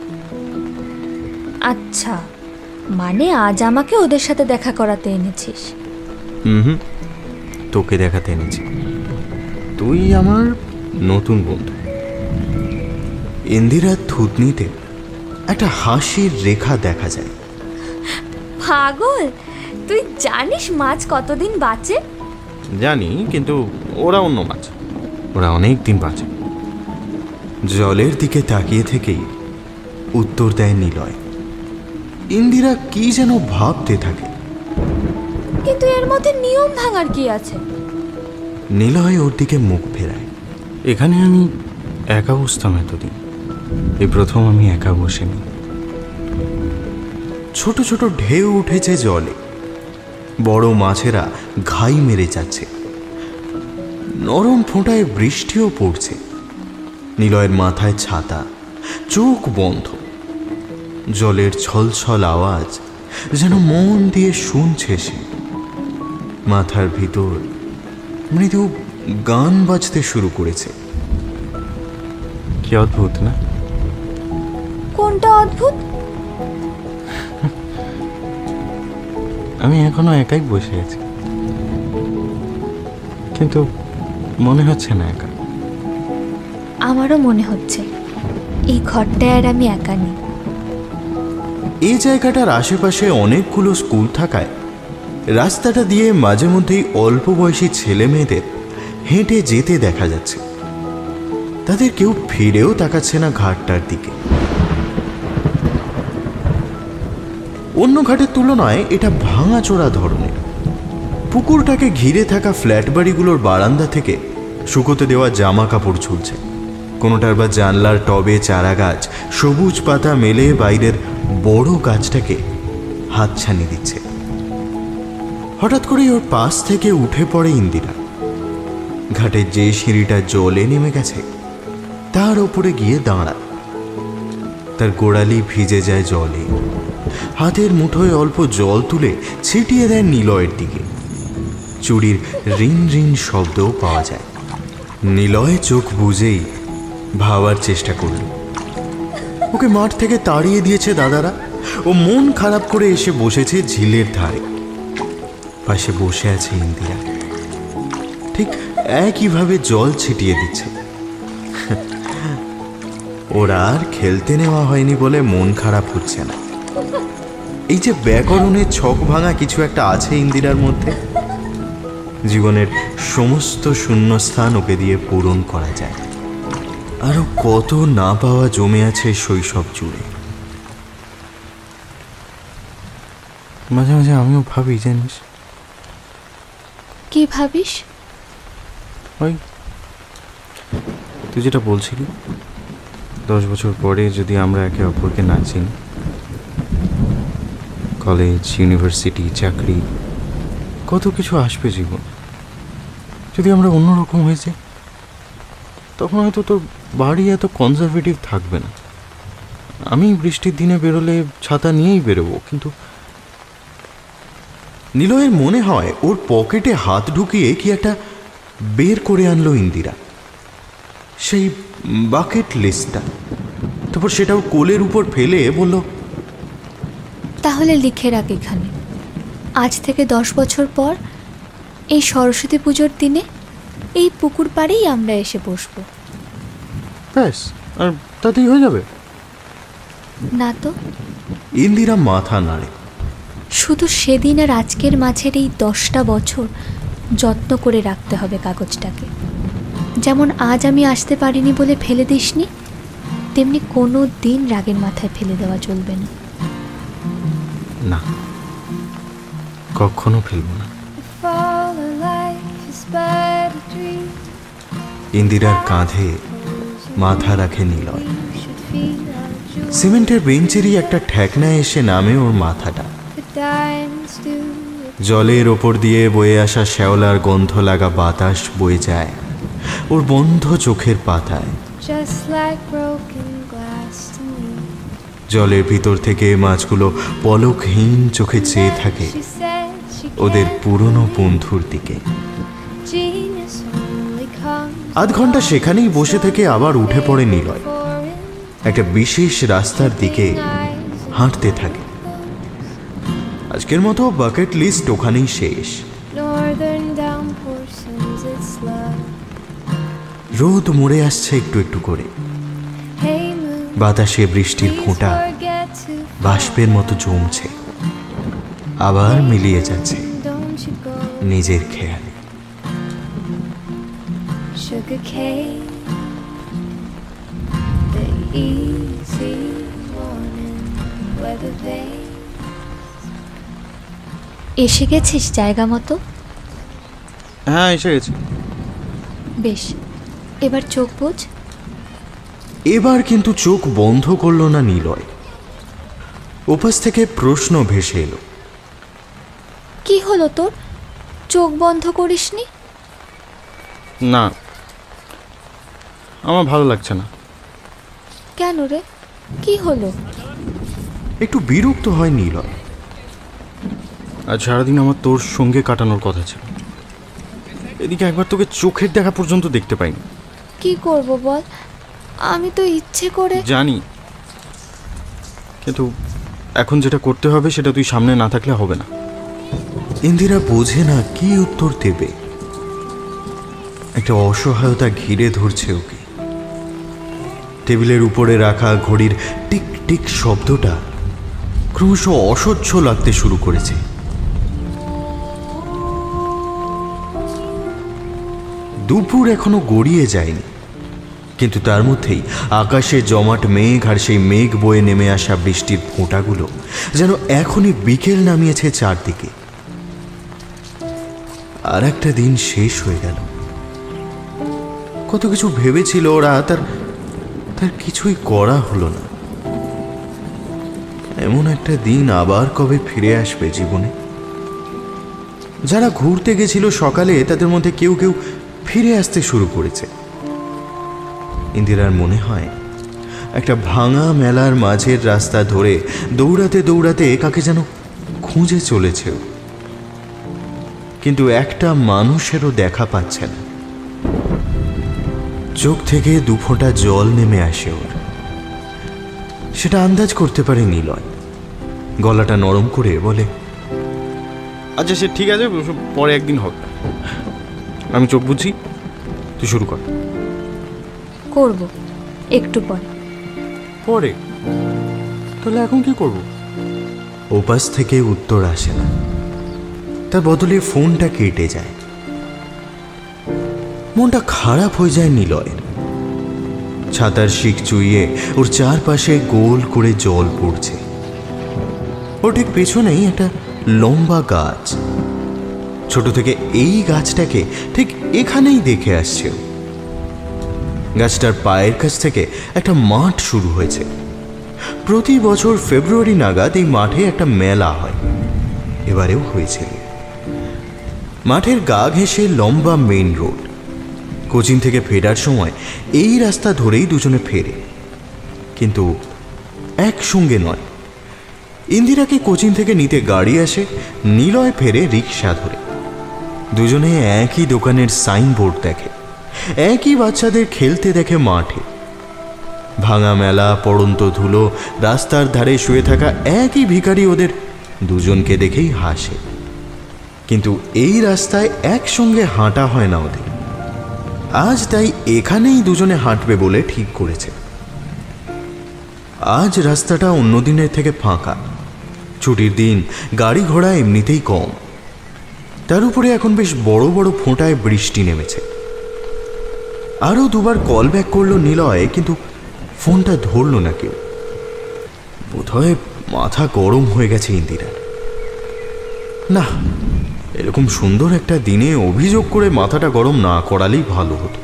আচ্ছা, মানে আজ আমাকে ওদের সাথে দেখা করাতে এনেছিস? হুম হুম তোকে দেখাতে এনেছি। তুই আমার নতুন বন্ধু। ইন্দিরার থুতনিতে একটা হাসির রেখা দেখা যায়। পাগল, তুই জানিস মাছ কতদিন বাঁচে? জানি, কিন্তু ওরা অন্য মাছ, ওরা অনেক দিন বাঁচে। জলের দিকে তাকিয়ে থেকেই উত্তর দেয় নিলয়। ইন্দিরা কি যেন ভাবতে থাকে। কিন্তু এর মধ্যে নিয়ম ভাঙার কি আছে? নিলয় ওর দিকে মুখ ফেরায়। এখানে আমি একা বসতাম এতদিন, এই প্রথম আমি একা বসিনি। ছোট ছোট ঢেউ উঠেছে জলে, বড় মাছেরা ঘাই মেরে যাচ্ছে, নরম ফোঁটায় বৃষ্টিও পড়ছে। নিলয়ের মাথায় ছাতা, চোখ বন্ধ, জলের ছলছল আওয়াজ যেন মন দিয়ে শুনছে সে। মাথার ভিতর মৃদু গান বাজতে শুরু করেছে। কি অদ্ভুত না? কোনটা অদ্ভুত? আমি এখনো একাই বসে আছি, কিন্তু মনে হচ্ছে না একা। আমারও মনে হচ্ছে এই ঘরটায় আর আমি একা নেই। এই জায়গাটার আশেপাশে অনেকগুলো স্কুল থাকায় রাস্তাটা দিয়ে মাঝে মধ্যেই অল্প বয়সী ছেলে মেয়েদের হেঁটে যেতে দেখা যাচ্ছে। তাদের কেউ ফিরেও তাকাচ্ছে না ঘাটটার দিকে। অন্য ঘাটের তুলনায় এটা ভাঙাচোরা ধরনের। পুকুরটাকে ঘিরে থাকা ফ্ল্যাট বাড়িগুলোর বারান্দা থেকে শুকোতে দেওয়া জামা কাপড় ঝুলছে। কোনোটার বা জানলার টবে চারা গাছ সবুজ পাতা মেলে বাইরের বড় গাছটাকে হাতছানি দিচ্ছে। হঠাৎ করেই ওর পাশ থেকে উঠে পড়ে ইন্দিরা। ঘাটের যে সিঁড়িটা জলে নেমে গেছে তার ওপরে গিয়ে দাঁড়ায়। তার গোড়ালি ভিজে যায় জলে। হাতের মুঠোয় অল্প জল তুলে ছিটিয়ে দেয় নিলয়ের দিকে। চুড়ির রিন রিন শব্দও পাওয়া যায়। নিলয় চোখ বুঝেই ভাবার চেষ্টা করল। ওকে মাঠ থেকে তাড়িয়ে দিয়েছে দাদারা। ও মন খারাপ করে এসে বসেছে ঝিলের ধারে। পাশে বসে আছে ইন্দিরা, ঠিক একইভাবে জল ছিটিয়ে দিচ্ছে। ওরা আর খেলতে নেওয়া হয়নি বলে মন খারাপ হচ্ছে না। এই যে ব্যাকরণের ছক ভাঙা কিছু একটা আছে ইন্দিরার মধ্যে, জীবনের সমস্ত শূন্যস্থান ওকে দিয়ে পূরণ করা যায়। আরো কত না পাওয়া জমে আছে শৈশব জুড়ে। মাঝে মাঝে আমিও ভাবি, জানিস? কি ভাবিস? ওই তুই যেটা বলছিলি, দশ বছর পরে যদি আমরা একে অপরকে না চিনি, কলেজ, ইউনিভার্সিটি, চাকরি, কত কিছু আসবে জীবন, যদি আমরা অন্যরকম হয়ে যাই, তখন হয়তো তোর বাড়ি এত কনজারভেটিভ থাকবে না। আমি বৃষ্টির দিনে বেরোলে ছাতা নিয়েই বেরোবো, কিন্তু নিলয়ের মনে হয় ওর পকেটে হাত ঢুকিয়ে কি একটা বের করে আনলো ইন্দিরা, সেই বাকেট লিস্টটা। তারপর সেটাও কোলের উপর ফেলে বলল, তাহলে লিখে রাখ এখানে, আজ থেকে দশ বছর পর এই সরস্বতী পুজোর দিনে এই পুকুর পাড়েই আমরা এসে বসবো। ব্যাস, আর তাতেই হয়ে যাবে। না তো? ইন্দিরা মাথা নাড়ে। শুধু সেদিন আর আজকের মাঝের এই দশটা বছর যত্ন করে রাখতে হবে কাগজটাকে। যেমন আজ আমি আসতে পারিনি বলে ফেলে দিসনি, তেমনি কোনো দিন রাগের মাথায় ফেলে দেওয়া চলবে না। না, কখনো ফেলবো না। ইন্দিরার কাঁধে মাথা রাখে নিলয়। সিমেন্টের বেঞ্চেরই একটা ঠেকনায় এসে নামে ওর মাথাটা। জলের ওপর দিয়ে বয়ে আসা শ্যাওলার গন্ধ লাগা বাতাস বয়ে যায় ওর বন্ধ চোখের পাতায়। জলের ভিতর থেকে মাছগুলো পলকহীন চোখে চেয়ে থাকে ওদের পুরনো বন্ধুর দিকে। আধ ঘন্টা সেখানেই বসে থেকে আবার উঠে পড়ে নিলয়। একটা বিশেষ রাস্তার দিকে হাঁটতে থাকে। আজকের মতো বাকেট লিস্ট ওখানেই শেষ। রোদ মরে আসছে একটু একটু করে। বাতাসে বৃষ্টির ফোঁটা বাষ্পের মতো জমছে, আবার মিলিয়ে যাচ্ছে নিজের খেয়ালে। এসে গেছিস জায়গা মতো? হ্যাঁ, এসে গেছি। বেশ, এবার চোখ বুঝ। এবার কিন্তু চোখ বন্ধ করলো না নিলয়। উপাস থেকে প্রশ্ন ভেসে এলো, কি হলো তোর? চোখ বন্ধ করিসনি? না, আমার ভালো লাগছে না। কেন রে, কি হলো? একটু বিরক্ত হয় নিলয়। আজ সারাদিন আমার তোর সঙ্গে কাটানোর কথা ছিল, এদিকে একবার তোকে চোখের দেখা পর্যন্ত দেখতে পাইনি। কি করব বল, আমি তো ইচ্ছে করে। জানি, কিন্তু এখন যেটা করতে হবে সেটা তুই সামনে না থাকলে হবে না। ইন্দিরা বোঝে না কি উত্তর দেবে। একটা অসহায়তা ঘিরে ধরছে ওকে। টেবিলের উপরে রাখা ঘড়ির টিক টিক শব্দটা ক্রমশ অসহ্য লাগতে শুরু করেছে। দুপুর এখনো গড়িয়ে যায়নি, কিন্তু তার মধ্যেই আকাশে জমাট মেঘ আর সেই মেঘ বয়ে নেমে আসা বৃষ্টির ফোঁটাগুলো যেন এখনই বিকেল নামিয়েছে চারদিকে। আর একটা দিন শেষ হয়ে গেল। কত কিছু ভেবেছিল ওরা, তার তার কিছুই করা হলো না। এমন একটা দিন আবার কবে ফিরে আসবে জীবনে? যারা ঘুরতে গেছিল সকালে, তাদের মধ্যে কেউ কেউ ফিরে আসতে শুরু করেছে। ইন্দিরার মনে হয় একটা ভাঙা মেলার মাঝের রাস্তা ধরে দৌড়াতে দৌড়াতে কাকে যেন খুঁজে চলেছে, কিন্তু একটা মানুষেরও দেখা পাচ্ছে না। চোখ থেকে দুফোঁটা জল নেমে আসে ওর। সেটা আন্দাজ করতে পারে নিলয়। গলাটা নরম করে বলে, আচ্ছা সে ঠিক আছে, পরে একদিন হবে। আমি চোখ বুঝছি, তুই শুরু কর। করব একটু পরে। পরে? তাহলে এখন কি করব? ওপাশ থেকে উত্তর আসে না, তার বদলে ফোনটা কেটে যায়। মনটা খারাপ হয়ে যায় নিলয়ের। ছাতার শিক চুইয়ে ওর চারপাশে গোল করে জল পড়ছে। ওর ঠিক পেছনেই একটা লম্বা গাছ। ছোট থেকে এই গাছটাকে ঠিক এখানেই দেখে আসছে। গাছটার পায়ের কাছ থেকে একটা মাঠ শুরু হয়েছে। প্রতি বছর ফেব্রুয়ারি নাগাদ এই মাঠে একটা মেলা হয়, এবারেও হয়েছিল। মাঠের গা ঘেঁষে লম্বা মেইন রোড। কোচিং থেকে ফেরার সময় এই রাস্তা ধরেই দুজনে ফেরে, কিন্তু একসঙ্গে নয়। ইন্দিরাকে কোচিং থেকে নিতে গাড়ি আসে, নিলয় ফেরে রিক্সা ধরে। দুজনে একই দোকানের সাইনবোর্ড দেখে, একই বাচ্চাদের খেলতে দেখে মাঠে। ভাঙা মেলা, পড়ন্ত ধুলো, রাস্তার ধারে শুয়ে থাকা একই ভিখারি ওদের দুজনকে দেখেই হাসে। কিন্তু এই রাস্তায় একসঙ্গে হাঁটা হয় না ওদের। আজ তাই এখানেই দুজনে হাঁটবে বলে ঠিক করেছে। আজ রাস্তাটা অন্য দিনের থেকে ফাঁকা। ছুটির দিন, গাড়ি ঘোড়া এমনিতেই কম। তার উপরে এখন বেশ বড় বড় ফোঁটায় বৃষ্টি নেমেছে। আরও দুবার কল ব্যাক করলো নিলয়, কিন্তু ফোনটা ধরল না কেউ। বোধহয় মাথা গরম হয়ে গেছে ইন্দিরার। না, এরকম সুন্দর একটা দিনে অভিযোগ করে মাথাটা গরম না করালেই ভালো হতো।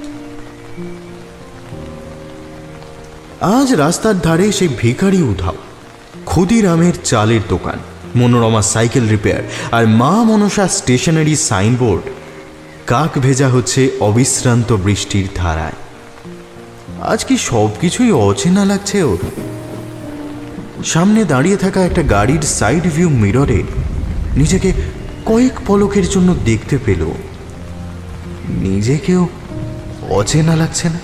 আজ রাস্তার ধারে সেই ভিখারি উধাও। ক্ষুদিরামের চালের দোকান, মনোরমা সাইকেল রিপেয়ার আর মা মনসা স্টেশনারি সাইনবোর্ড কাক ভেজা হচ্ছে অবিশ্রান্ত বৃষ্টির ধারায়। আজ কি সব কিছুই অচেনা লাগছে ওর। সামনে দাঁড়িয়ে থাকা একটা গাড়ির সাইড ভিউ মিররে নিজেকে কয়েক পলকের জন্য দেখতে পেল। নিজেকেও অচেনা লাগছে না।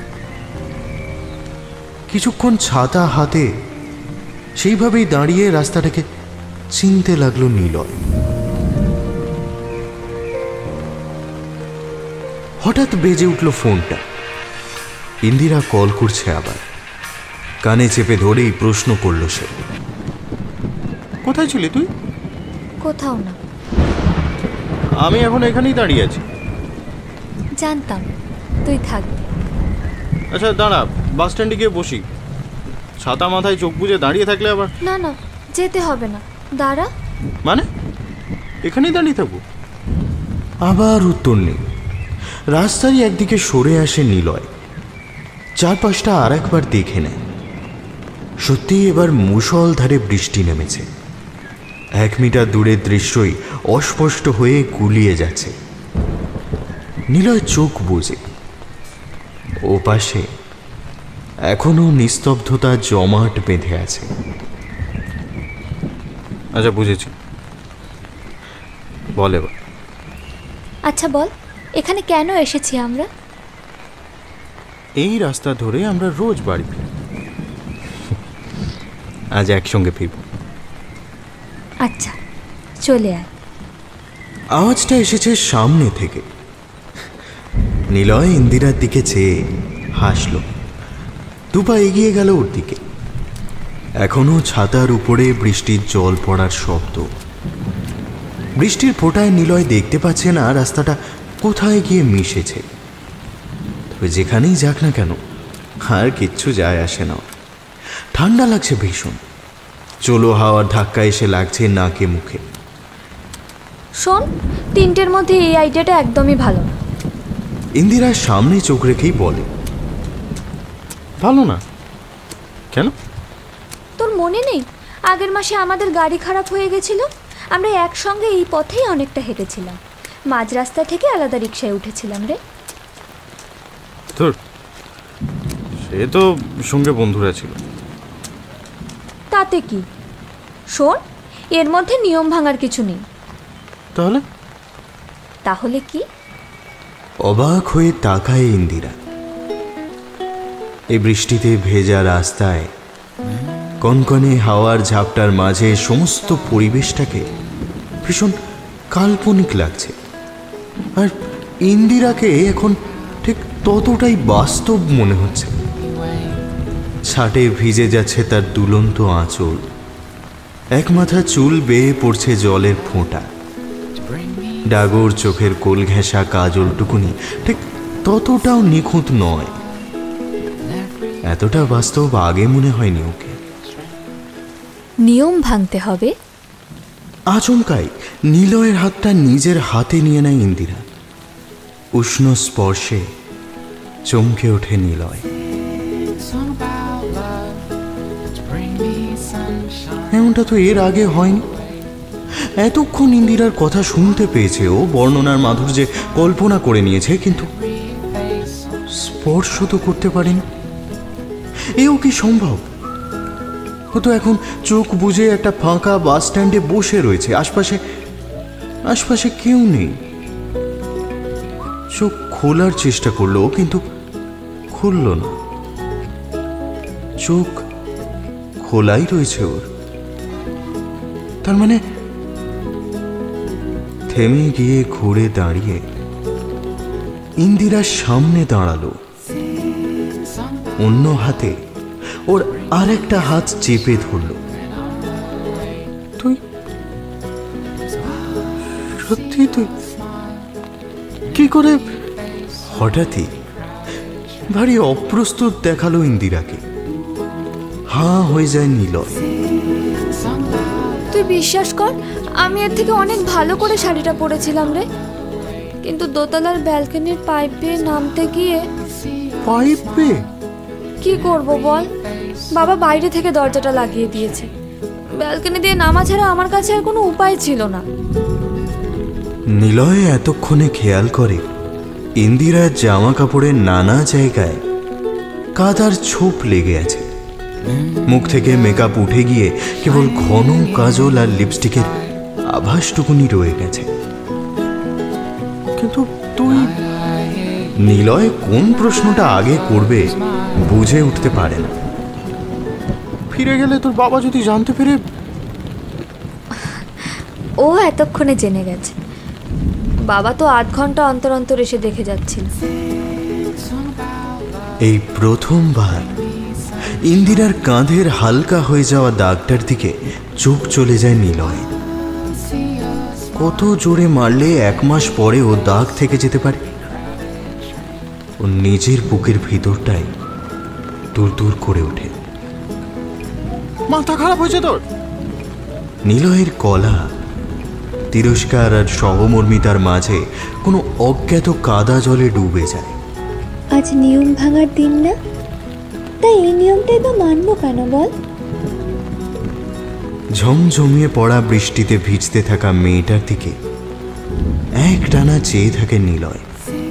কিছুক্ষণ ছাতা হাতে সেইভাবেই দাঁড়িয়ে রাস্তাটাকে চিনতে লাগলো নিলয়। হঠাৎ বেজে উঠল ফোনটা। ইন্দিরা কল করছে আবার। কানে চেপে ধরেই প্রশ্ন করল সে, কোথায় ছিলি তুই? কোথাও না। আমি এখন এখানেই দাঁড়িয়ে আছি। জানতাম তুই থাকবি। আচ্ছা দাঁড়া, বাস স্ট্যান্ডে গিয়ে বসি। ছাতা মাথায় চোখ বুজে দাঁড়িয়ে থাকলে আবার। না না, যেতে হবে না, দাঁড়া। মানে এখানেই দাঁড়িয়ে থাকবো? আবার উত্তর নেই। রাস্তারই একদিকে সরে আসে নিলয়। চারপাশটা আর একবার দেখে নেয়। সত্যি এবার মুষলধারে বৃষ্টি নেমেছে। এক মিটার দূরের দৃশ্যই অস্পষ্ট হয়ে গুলিয়ে যাচ্ছে। নিলয় চোখ বুজে। ও পাশে এখনো নিস্তব্ধতা জমাট বেঁধে আছে। আচ্ছা বুঝেছি, বল এবার। আচ্ছা বল, এখানে কেন এসেছি আমরা? এই রাস্তা ধরে আমরা রোজ বাড়ি ফিরি। আজ একসঙ্গে ফিরব। আচ্ছা চলে আয়। আওয়াজটা এসেছে সামনে থেকে। নিলয় ইন্দিরার দিকে চেয়ে হাসল। দুপা এগিয়ে গেল ওর দিকে। এখনো ছাতার উপরে বৃষ্টির জল পড়ার শব্দ। বৃষ্টির ফোঁটায় নিলয় দেখতে পাচ্ছে না রাস্তাটা কোথায় গিয়ে মিশেছে। তবে যেখানেই যাক না কেন, আর কিচ্ছু যায় আসে না। ঠান্ডা লাগছে ভীষণ। চলো হাওয়ার ধাক্কা এসে লাগছে নাকে মুখে। শোন, তিনটের মধ্যে এই আইডিয়াটা একদমই ভালো না। ইন্দিরার সামনে চোখ রেখেই বলে, ভালো না কেন? তোর মনে নেই আগের মাসে আমাদের গাড়ি খারাপ হয়ে গেছিল? আমরা একসঙ্গে এই পথেই অনেকটা হেঁটেছিলাম। মাঝ রাস্তা থেকে আলাদা রিক্সায় উঠেছিলাম রে। তোর সে তো সঙ্গে বন্ধুরা ছিল। তাতে কি? শোন, এর মধ্যে নিয়ম ভাঙার কিছু নেই। তাহলে তাহলে কি? অবাক হয়ে তাকায় ইন্দিরা। এই বৃষ্টিতে ভেজা রাস্তায় কনকনে হাওয়ার ঝাপটার মাঝে সমস্ত পরিবেশটাকে ভীষণ কাল্পনিক লাগছে। আর ইন্দিরাকে এখন ঠিক ততটাই বাস্তব মনে হচ্ছে। ছাটে ভিজে যাচ্ছে তার দুলন্ত আঁচল। এক মাথা চুল বেয়ে পড়ছে জলের ফোঁটা। ডাগর চোখের কোল ঘেঁষা কাজলটুকুনি ঠিক ততটাও নিখুঁত নয়। এতটা বাস্তব আগে মনে হয়নি ওকে। নিয়ম ভাঙতে হবে? আচমকাই নিলয়ের হাতটা নিজের হাতে নিয়ে নেয় ইন্দিরা। উষ্ণ স্পর্শে চমকে ওঠে নিলয়। এমনটা তো এর আগে হয়নি। এতক্ষণ ইন্দিরার কথা শুনতে পেয়েছে ও, বর্ণনার মাধুর্যে কল্পনা করে নিয়েছে, কিন্তু স্পর্শ তো করতে পারেনি। এও কি সম্ভব? ও তো এখন চোখ বুজে একটা ফাঁকা বাস স্ট্যান্ডে বসে রয়েছে। আশপাশে আশপাশে কেউ নেই। চোখ খোলার চেষ্টা করলো কিন্তু খুলল না। চোখ খোলাই রয়েছে ওর। তার মানে থেমে গিয়ে ঘুরে দাঁড়িয়ে ইন্দিরার সামনে দাঁড়ালো। অন্য হাতে ওর আরেকটা হাত চেপে ধরল। তুই সত্যি তুই কি করে? হঠাৎই ভারী অপ্রস্তুত দেখালো ইন্দিরাকে। হাঁ হয়ে যায় নিলয়। তুই বিশ্বাস কর, আমি এর থেকে অনেক ভালো করে শাড়িটা পরেছিলাম রে। কিন্তু দোতলার ব্যালকনির পাইপ বেয়ে নামতে গিয়ে। পাইপ বেয়ে? কি করব বল, বাবা বাইরে থেকে দরজাটা লাগিয়ে দিয়েছে। ব্যালকনি দিয়ে নামা ছাড়া আমার কাছে আর কোনো উপায় ছিল না। নিলয় এতক্ষণে খেয়াল করে ইন্দিরার জামা কাপড়ের নানা জায়গায় কাদার ছোপ লেগে আছে। মুখ থেকে মেকআপ উঠে গিয়ে কেবল ঘন কাজল আর লিপস্টিকের আভাসটুকুনি রয়ে গেছে। কিন্তু তুই? নিলয় কোন প্রশ্নটা আগে করবে বুঝে উঠতে পারে না। ফিরে গেলে তোর বাবা যদি জানতে পেরে? ও এতক্ষণে জেনে গেছে। বাবা তো আধ ঘন্টা অন্তর অন্তর এসে দেখে যাচ্ছিল। এই প্রথমবার ইন্দিরার কাঁধের হালকা হয়ে যাওয়া দাগটার দিকে চোখ চলে যায় নিলয়। কত জোরে মারলে এক মাস পরে ও দাগ থেকে যেতে পারে? ও নিজের বুকের ভিতরটাই দূর দূর করে ওঠে। মাথা খারাপ হয়েছে তোর? নিলয়ের গলা তিরস্কার আর সহমর্মিতার মাঝে কোনো অজ্ঞাত কাদা জলে ডুবে যায়। আজ নিয়ম ভাঙার দিন না, তাই এই নিয়মটাই তো মানবো কেন বল? ঝমঝমিয়ে পড়া বৃষ্টিতে ভিজতে থাকা মেয়েটার দিকে এক টানা চেয়ে থাকে নিলয়।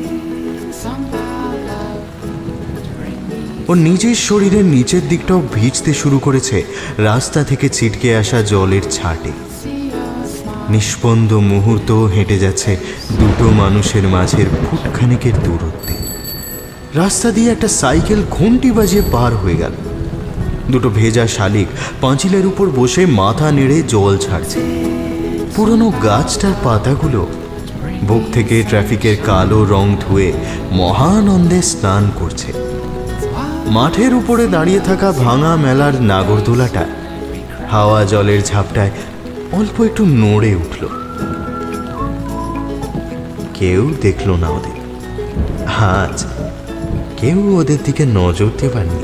ও নিজের শরীরের নিচের দিকটাও ভিজতে শুরু করেছে রাস্তা থেকে ছিটকে আসা জলের ছাটে। নিষ্পন্দ মুহূর্ত হেঁটে যাচ্ছে দুটো মানুষের মাঝের ফুটখানেকের দূরত্বে। রাস্তা দিয়ে একটা সাইকেল ঘন্টি বাজিয়ে পার হয়ে গেল। দুটো ভেজা শালিক পাঁচিলের উপর বসে মাথা নেড়ে জল ছাড়ছে। পুরনো গাছটার পাতাগুলো বুক থেকে ট্রাফিকের কালো রং ধুয়ে মহানন্দে স্নান করছে। মাঠের উপরে দাঁড়িয়ে থাকা ভাঙা মেলার নাগরদোলাটা হাওয়া জলের ঝাপটায় অল্প একটু নড়ে উঠল। কেউ দেখল না ওদের। আজ কেউ ওদের দিকে নজর দেবারনি।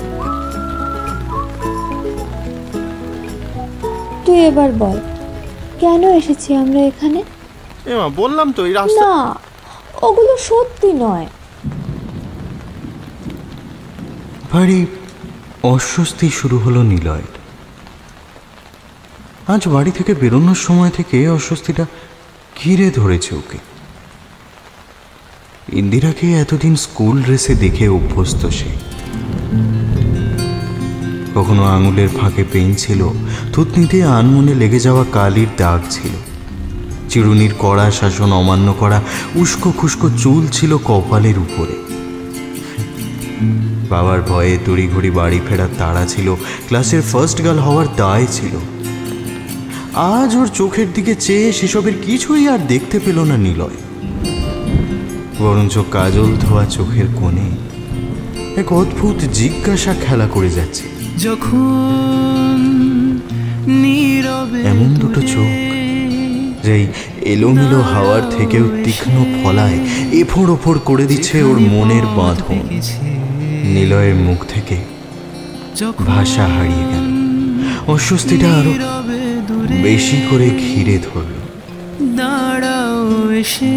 তুই এবার বল, কেন এসেছি আমরা এখানে? এমা বললাম তো এই রাস্তা। না, ওগুলো সত্যি নয়। ভারী অস্বস্তি শুরু হলো নিলয়ের। আজ বাড়ি থেকে বেরোনোর সময় থেকে অস্বস্তিটা ঘিরে ধরেছে ওকে। ইন্দিরাকে এতদিন স্কুল ড্রেসে দেখে অভ্যস্ত সে। কখনো আঙুলের ফাঁকে পেন ছিল, থুতনিতে আনমনে লেগে যাওয়া কালির দাগ ছিল, চিরুনির কড়া শাসন অমান্য করা উস্কো খুস্কো চুল ছিল কপালের উপরে। বাবার ভয়ে তড়িঘড়ি বাড়ি ফেরার তাড়া ছিল, ক্লাসের ফার্স্ট গার্ল হওয়ার দায় ছিল। আজ ওর চোখের দিকে চেয়ে সেসবের কিছুই আর দেখতে পেল না নিলয়। বরঞ্চ কাজল ধোয়া চোখের কোণে এক অদ্ভুত জিজ্ঞাসা খেলা করে যাচ্ছে। যখন নীরবে এমন দুটো চোখ যেই এলোমেলো হাওয়ার থেকেও তীক্ষ্ণ ফলায় এফোড় ওফোড় করে দিচ্ছে ওর মনের বাঁধন। নিলয়ের মুখ থেকে ভাষা হারিয়ে গেল। অস্বস্তিটা আরো বেশি করে ঘিরে ধরল। দাঁড়াও এসে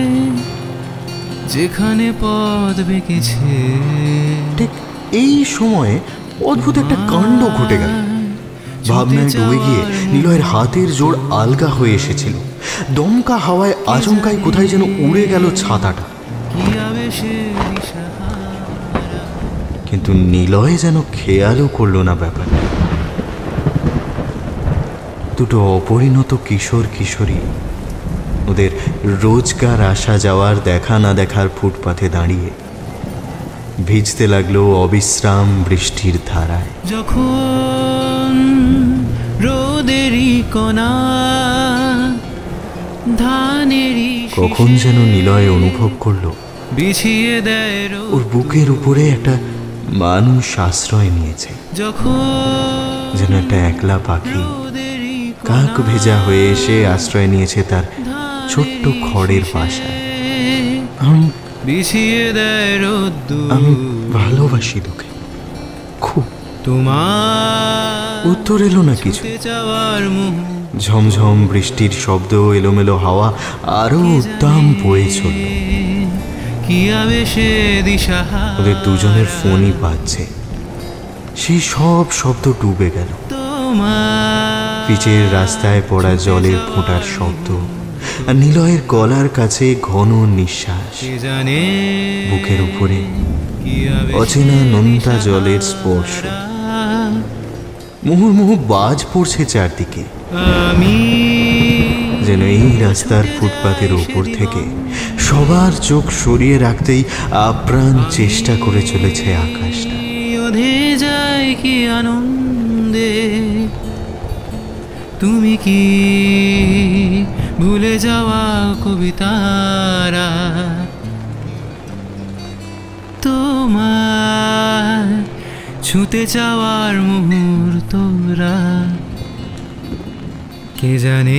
যেখানে পথ বেঁকেছে। ঠিক এই সময়ে অদ্ভুত একটা কাণ্ড ঘটে গেল। ভাবনায় ডুবে গিয়ে নিলয়ের হাতের জোর আলগা হয়ে এসেছিল। দমকা হাওয়ায় আচমকায় কোথায় যেন উড়ে গেল ছাতাটা। কিন্তু নিলয় যেন খেয়ালও করল না ব্যাপারটা। দুটো অপরিণত কিশোর কিশোরী ওদের রোজকার আসা যাওয়ার দেখা না দেখার ফুটপাথে দাঁড়িয়ে ভিজতে লাগলো অবিশ্রাম বৃষ্টির ধারায়। যখন রোদেরই কণা ধানেরই কখন যেন নিলয় অনুভব করলো বিছিয়ে দেয় ওর বুকের উপরে একটা মানুষ আশ্রয় নিয়েছে। যখন যেন একটা একলা পাখি কাক ভেজা হয়ে এসে আশ্রয় নিয়েছে তার ছোট্ট খড়ের বাসায়। আমি বিছিয়ে দেয় রোদ্দুর। আমি ভালোবাসি তোকে খুব। তোমার উত্তর এলো না কিছু। চাওয়ার মুহ ঝমঝম বৃষ্টির শব্দ, এলোমেলো হাওয়া আরো উদ্দাম বয়ে চলল। কি আবেশে দিশাহা ওদের দুজনের ফোনই বাজছে। সেই সব শব্দ ডুবে গেল। পিচের রাস্তায় পড়া জলের ফোঁটার শব্দ আর নিলয়ের গলার কাছে ঘন নিঃশ্বাস। জানে বুকের উপরে অচেনা নোনতা জলের স্পর্শ। মুহুর্মুহু বাজ পড়ছে চারদিকে। আমি যেন এই রাস্তার ফুটপাতের ওপর থেকে সবার চোখ সরিয়ে রাখতেই আপ্রাণ চেষ্টা করে চলেছে আকাশটা। ওধে যায় কি আনন্দে, তুমি কি ভুলে যাওয়া কবিতারা তোমার ছুঁতে যাওয়ার মুহূর্তরা কে জানে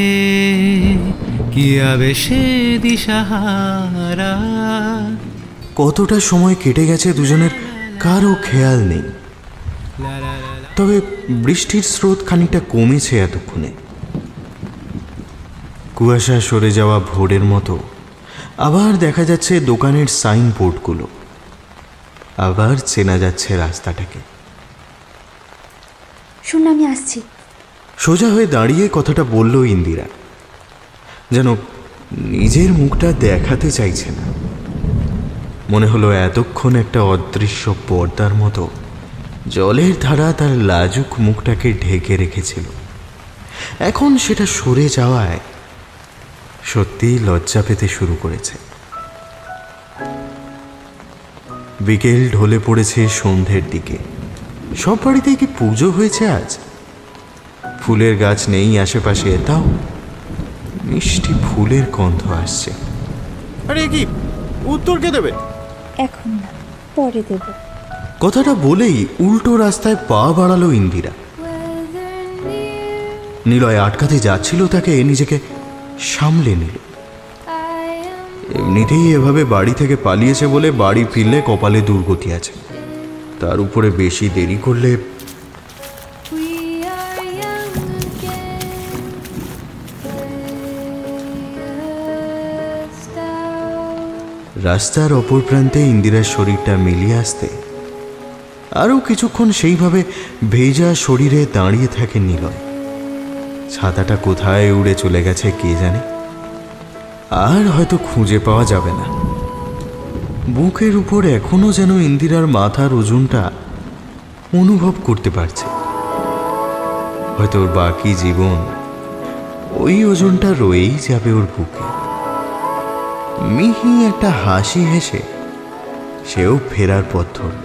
কি আবেশে দিশাহারা। কতটা সময় কেটে গেছে দুজনের কারও খেয়াল নেই। তবে বৃষ্টির স্রোত খানিকটা কমেছে এতক্ষণে। কুয়াশা সরে যাওয়া ভোরের মতো আবার দেখা যাচ্ছে দোকানের সাইনবোর্ডগুলো, আবার চেনা যাচ্ছে রাস্তাটাকে। শোন, আমি আসছি। সোজা হয়ে দাঁড়িয়ে কথাটা বলল ইন্দিরা, যেন নিজের মুখটা দেখাতে চাইছে না। মনে হলো এতক্ষণ একটা অদৃশ্য পর্দার মতো জলের ধারা তার লাজুক মুখটাকে ঢেকে রেখেছিল। এখন সেটা সরে যাওয়ায় সত্যিই লজ্জা পেতে শুরু করেছে। বিকেল ঢলে পড়েছে সন্ধ্যের দিকে। সব বাড়িতেই কি পুজো হয়েছে আজ? ফুলের গাছ নেই আশেপাশে, তাও মিষ্টি ফুলের গন্ধ আসছে। আরে কি উত্তর কে দেবে? এখন না, পরে দেব। কথাটা বলেই উল্টো রাস্তায় পা বাড়ালো ইন্দিরা। নিলয় আটকাতে যাচ্ছিল তাকে, নিজেকে সামলে নিল। এমনিতেই এভাবে বাড়ি থেকে পালিয়েছে বলে বাড়ি ফিরলে কপালে দুর্গতি আছে, তার উপরে বেশি দেরি করলে। রাস্তার অপর প্রান্তে ইন্দিরার শরীরটা মিলিয়ে আসতে আরও কিছুক্ষণ সেইভাবে ভেজা শরীরে দাঁড়িয়ে থাকে নিলয়। ছাতাটা কোথায় উড়ে চলে গেছে কে জানে, আর হয়তো খুঁজে পাওয়া যাবে না। বুকের উপর এখনো যেন ইন্দিরার মাথার ওজনটা অনুভব করতে পারছে। হয়তো ওর বাকি জীবন ওই ওজনটা রয়েই যাবে ওর বুকে। মিহি একটা হাসি হেসে সেও ফেরার পথ ধরল।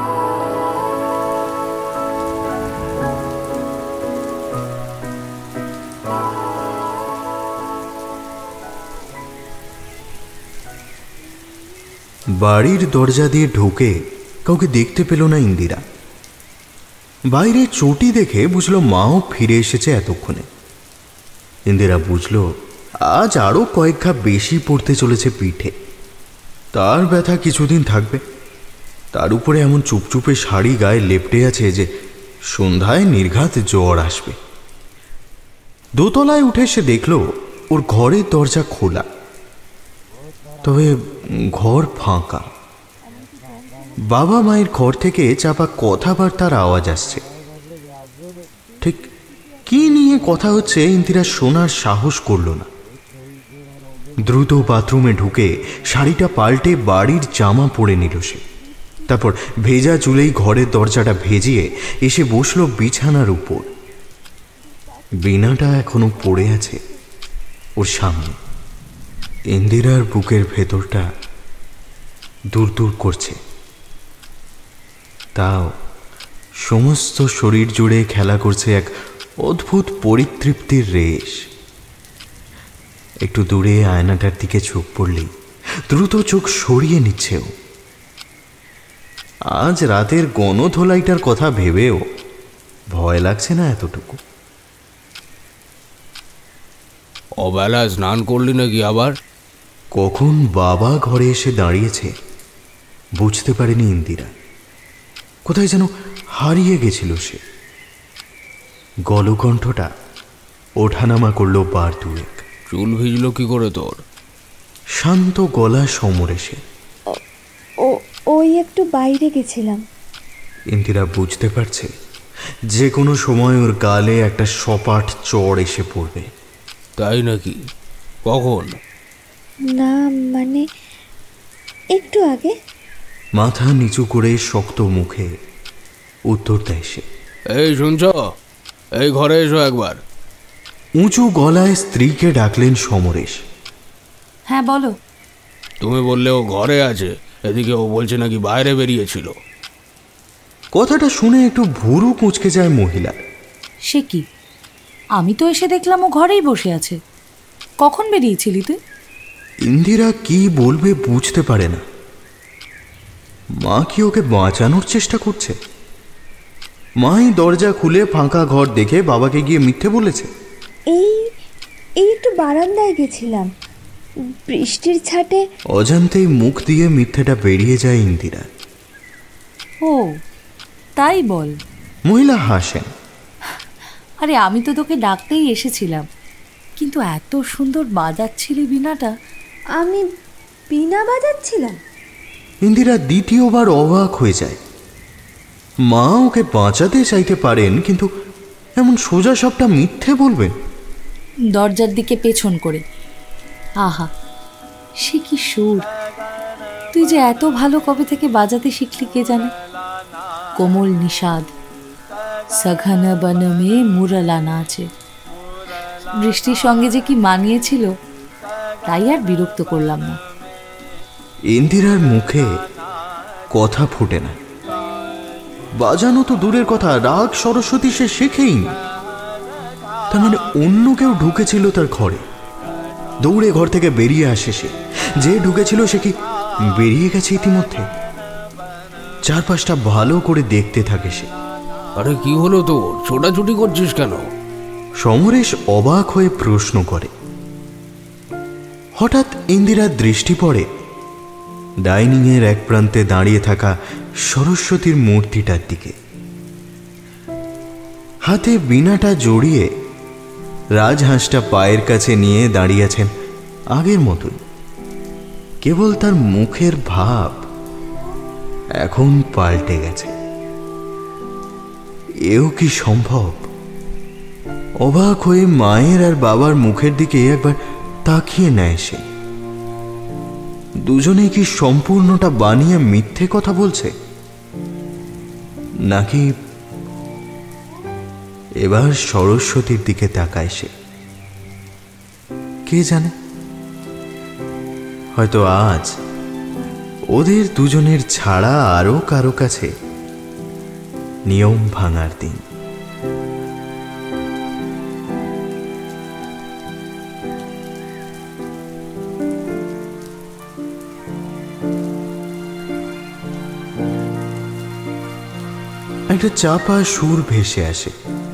বাড়ির দরজা দিয়ে ঢোকে কাউকে দেখতে পেল না ইন্দিরা। বাইরে চটি দেখে বুঝলো মাও ফিরে এসেছে এতক্ষণে। ইন্দিরা বুঝলো আজ আরও কয়েক ঘা বেশি পড়তে চলেছে পিঠে। তার ব্যথা কিছুদিন থাকবে, তার উপরে এমন চুপচুপে শাড়ি গায়ে লেপটে আছে যে সন্ধ্যায় নির্ঘাত জ্বর আসবে। দোতলায় উঠে সে দেখল ওর ঘরের দরজা খোলা, তবে ঘর ফাঁকা। বাবা মায়ের ঘর থেকে চাপা কথাবার্তার আওয়াজ আসছে। ঠিক কি নিয়ে কথা হচ্ছে ইন্দিরা শোনার সাহস করল না। দ্রুত বাথরুমে ঢুকে শাড়িটা পাল্টে বাড়ির জামা পরে নিল সে। তারপর ভেজা চুলেই ঘরের দরজাটা ভেজিয়ে এসে বসলো বিছানার উপর। বিনাটা এখনো পড়ে আছে ওর সামনে। ইন্দিরার বুকের ভেতরটা দূর দূর করছে, তাও সমস্ত শরীর জুড়ে খেলা করছে এক অদ্ভুত পরিতৃপ্তির রেশ। একটু দূরে আয়নাটার দিকে চোখ পড়লেই দ্রুত চোখ সরিয়ে নিচ্ছে ও। আজ রাতের গণধোলাইটার কথা ভেবেও ভয় লাগছে না এতটুকু। অবেলায় স্নান করলি নাকি আবার? কখন বাবা ঘরে এসে দাঁড়িয়েছে বুঝতে পারেনি ইন্দিরা। কোথায় যেন হারিয়ে গেছিল সে। গলকণ্ঠটা ওঠানামা করলো বার দুয়েক। চুল ভিজলো কি করে তোর? শান্ত গলা সমরেশে। ও ওই একটু বাইরে গেছিলাম। ইন্দিরা বুঝতে পারছে যে কোনো সময় ওর গালে একটা সপাট চড় এসে পড়বে। তাই নাকি? কখন? না মানে একটু আগে। মাথা নিচু করে শক্ত মুখে উত্তর দেয় সে। এই শুনছ, এই ঘরে এসো একবার। উঁচু গলায় স্ত্রীকে ডাকলেন সমরেশ। হ্যাঁ বলো। তুমি বললে ও ঘরে আছে, এদিকে ও বলছে নাকি বাইরে বেরিয়েছিল। কথাটা শুনে একটু ভুরু কুঁচকে যায় মহিলার। সে কি? আমি তো এসে দেখলাম ও ঘরেই বসে আছে। কখন বেরিয়েছিলি তুই? ইন্দিরা কি বলবে বুঝতে পারে না। মা কি ওকে বাঁচানোর চেষ্টা করছে? মাই দরজা খুলে ফাঁকা ঘর দেখে বাবাকে গিয়ে মিথ্যে বলেছে। এই এই একটু বারান্দায় গেছিলাম, বৃষ্টির ছাটে। অজান্তেই মুখ দিয়ে মিথ্যেটা বেরিয়ে যায় ইন্দিরা। ও তাই বল। মহিলা হাসেন। আরে আমি তো তোকে ডাকতেই এসেছিলাম, কিন্তু এত সুন্দর বাজাচ্ছিলি বিনাটা। আমি বিনা বাজাচ্ছিলাম? ইন্দিরা দ্বিতীয়বার অবাক হয়ে যায়। মা ওকে বাঁচাতে চাইতে পারেন, কিন্তু এমন সোজা সবটা মিথ্যে বলবেন? দরজার দিকে পেছন করে। আহা, সে কি সুর! তুই যে এত ভালো কবে থেকে বাজাতে শিখলি কে জানে। কোমল নিষাদ, সঘন বনমে মুরলানা আছে। বৃষ্টির সঙ্গে যে কি মানিয়েছিল, তাই আর বিরক্ত করলাম না। ইন্দিরার মুখে কথা ফোটে না। বাজানো তো দূরের কথা, রাগ সরস্বতী সে শেখেই না। তার মানে অন্য কেউ ঢুকেছিল তার ঘরে। দৌড়ে ঘর থেকে বেরিয়ে আসে সে। যে ঢুকেছিল সে কি বেরিয়ে গেছে ইতিমধ্যে? চারপাশটা ভালো করে দেখতে থাকে সে। আরে কি হলো তোর? ছোটাছুটি করছিস কেন? সমরেশ অবাক হয়ে প্রশ্ন করে। হঠাৎ ইন্দিরার দৃষ্টি পড়ে ডাইনিং এর এক প্রান্তে দাঁড়িয়ে থাকা সরস্বতীর মূর্তিটার দিকে। হাতে বীণাটা জড়িয়ে রাজহাঁসটা পায়ের কাছে নিয়ে দাঁড়িয়ে আছেন আগের মতোই। কেবল তার মুখের ভাব এখন পাল্টে গেছে। এও কি সম্ভব? অবাক হয়ে মায়ের আর বাবার মুখের দিকে একবার তাকিয়ে নেয় সে। দুজনেই কি সম্পূর্ণটা বানিয়ে মিথ্যে কথা বলছে, নাকি? এবার সরস্বতীর দিকে তাকায় সে। কে জানে, হয়তো আজ ওদের দুজনের ছাড়া আরো কারো কাছে নিয়ম ভাঙার দিন। একটা চাপা সুর ভেসে আসে।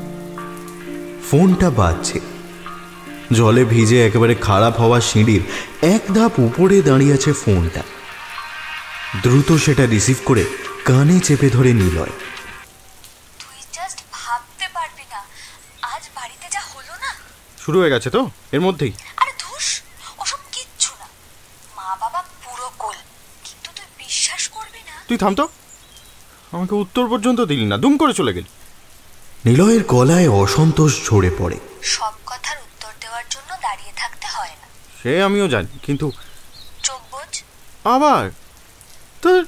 ফোনটা বাজছে। জলে ভিজে একেবারে খারাপ হওয়া সিঁড়ির এক ধাপ উপরে দাঁড়িয়ে আছে ফোনটা। দ্রুত সেটা রিসিভ করে কানে চেপে ধরে নিলয়। তুই জাস্ট ভাবতে পারবি না আজ বাড়িতে যা হলো না। শুরু হয়ে গেছে তো এর মধ্যেই? আরে ধুস, ওসব কিচ্ছু না। মা বাবা পুরো কোল, কিন্তু তুই বিশ্বাস করবি না। তুই থাম তো, আমাকে উত্তর পর্যন্ত দিলি না, দুম করে চলে গেলি। নিলয়ের গলায় অসন্তোষ ঝরে পড়ে। সব কথার উত্তর দেওয়ার জন্য দাঁড়িয়ে থাকতে হয় না। সে আমিও জানি, কিন্তু চোখ বোঝ। আবার তোর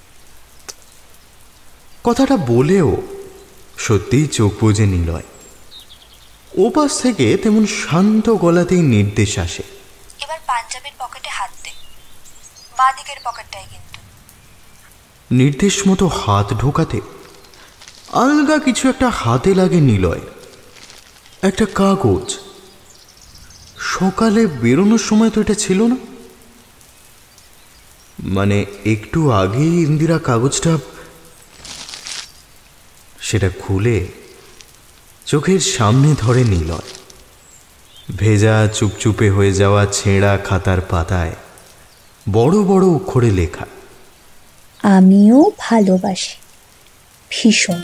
কথাটা বলেও সত্যিই চোখ বুজে নিলয়। ওপাশ থেকে তেমন শান্ত গলাতেই নির্দেশ আসে। এবার পাঞ্জাবের পকেটে হাত দে, বাঁদিকের পকেটটাই কিন্তু। নির্দেশ মতো হাত ঢোকাতে আলগা কিছু একটা হাতে লাগে নিলয়। একটা কাগজ। সকালে বেরোনোর সময় তো এটা ছিল না। মানে একটু আগেই ইন্দিরা কাগজটা, সেটা খুলে চোখের সামনে ধরে নিলয়। ভেজা চুপচুপে হয়ে যাওয়া ছেঁড়া খাতার পাতায় বড় বড় অক্ষরে লেখা, আমিও ভালোবাসি ভীষণ।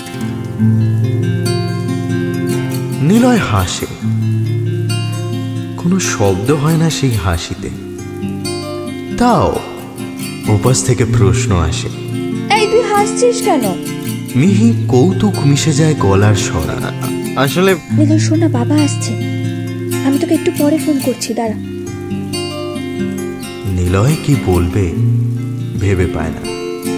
নিলয় হাসে। কোনো শব্দ হয় না সেই হাসিতে। তাও ওপাশ থেকে প্রশ্ন আসে, এই তুই হাসছিস কেন? মিহি কৌতুক মিশে যায় গলার স্বরা। আসলে নিলয় শোন না, বাবা আসছে, আমি তোকে একটু পরে ফোন করছি, দাঁড়া। নিলয় কি বলবে ভেবে পায় না।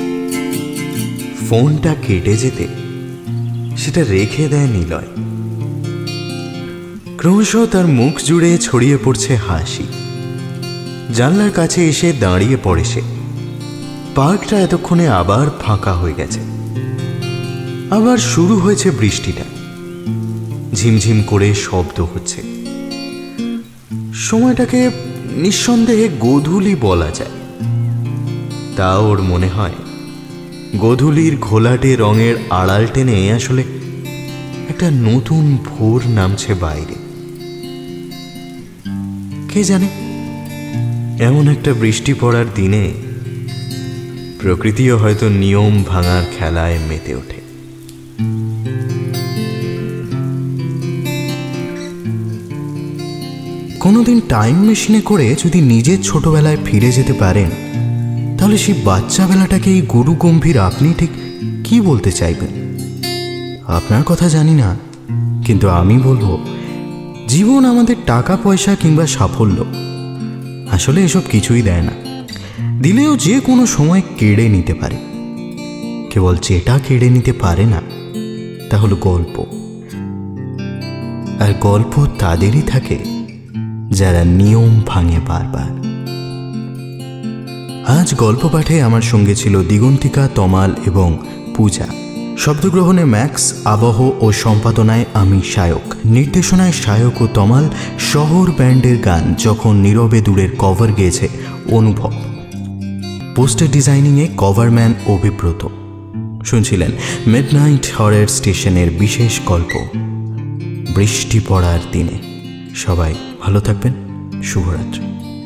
ফোনটা কেটে যেতে সেটা রেখে দেয় নিলয়। ক্রমশ তার মুখ জুড়ে ছড়িয়ে পড়ছে হাসি। জানলার কাছে এসে দাঁড়িয়ে পড়ে সে। পার্কটা এতক্ষণে আবার ফাঁকা হয়ে গেছে। আবার শুরু হয়েছে বৃষ্টিটা। ঝিমঝিম করে শব্দ হচ্ছে। সময়টাকে নিঃসন্দেহে গোধূলি বলা যায়। তা ওর মনে হয় গোধূলির ঘোলাটে রঙের আড়াল টেনে আসলে একটা নতুন ভোর নামছে বাইরে। কে জানে, এমন একটা বৃষ্টি পড়ার দিনে প্রকৃতিও হয়তো নিয়ম ভাঙার খেলায় মেতে ওঠে। কোনোদিন টাইম মেশিনে করে যদি নিজের ছোটবেলায় ফিরে যেতে পারেন, তাহলে সেই বাচ্চাবেলাটাকে এই গুরু গম্ভীর আপনি ঠিক কি বলতে চাইবেন? আপনার কথা জানি না, কিন্তু আমি বলবো, জীবন আমাদের টাকা পয়সা কিংবা সাফল্য আসলে এসব কিছুই দেয় না। দিলেও যে কোনো সময় কেড়ে নিতে পারে। কেবল যেটা কেড়ে নিতে পারে না তা হলো গল্প। আর গল্প তাদেরই থাকে যারা নিয়ম ভাঙে বারবার। আজ গল্প পাঠে আমার সঙ্গে ছিল দিগন্তিকা, তমাল এবং পূজা। শব্দগ্রহণে ম্যাক্স, আবহ ও সম্পাদনায় আমি সায়ক, নির্দেশনায় সায়ক ও তমাল। শহর ব্যান্ডের গান যখন নীরবে দূরের কভার গেয়েছে অনুভব। পোস্টার ডিজাইনিংয়ে কভারম্যান অভিব্রত। শুনছিলেন মিডনাইট হরর স্টেশনের বিশেষ গল্প বৃষ্টি পড়ার দিনে। সবাই ভালো থাকবেন। শুভরাত্রি।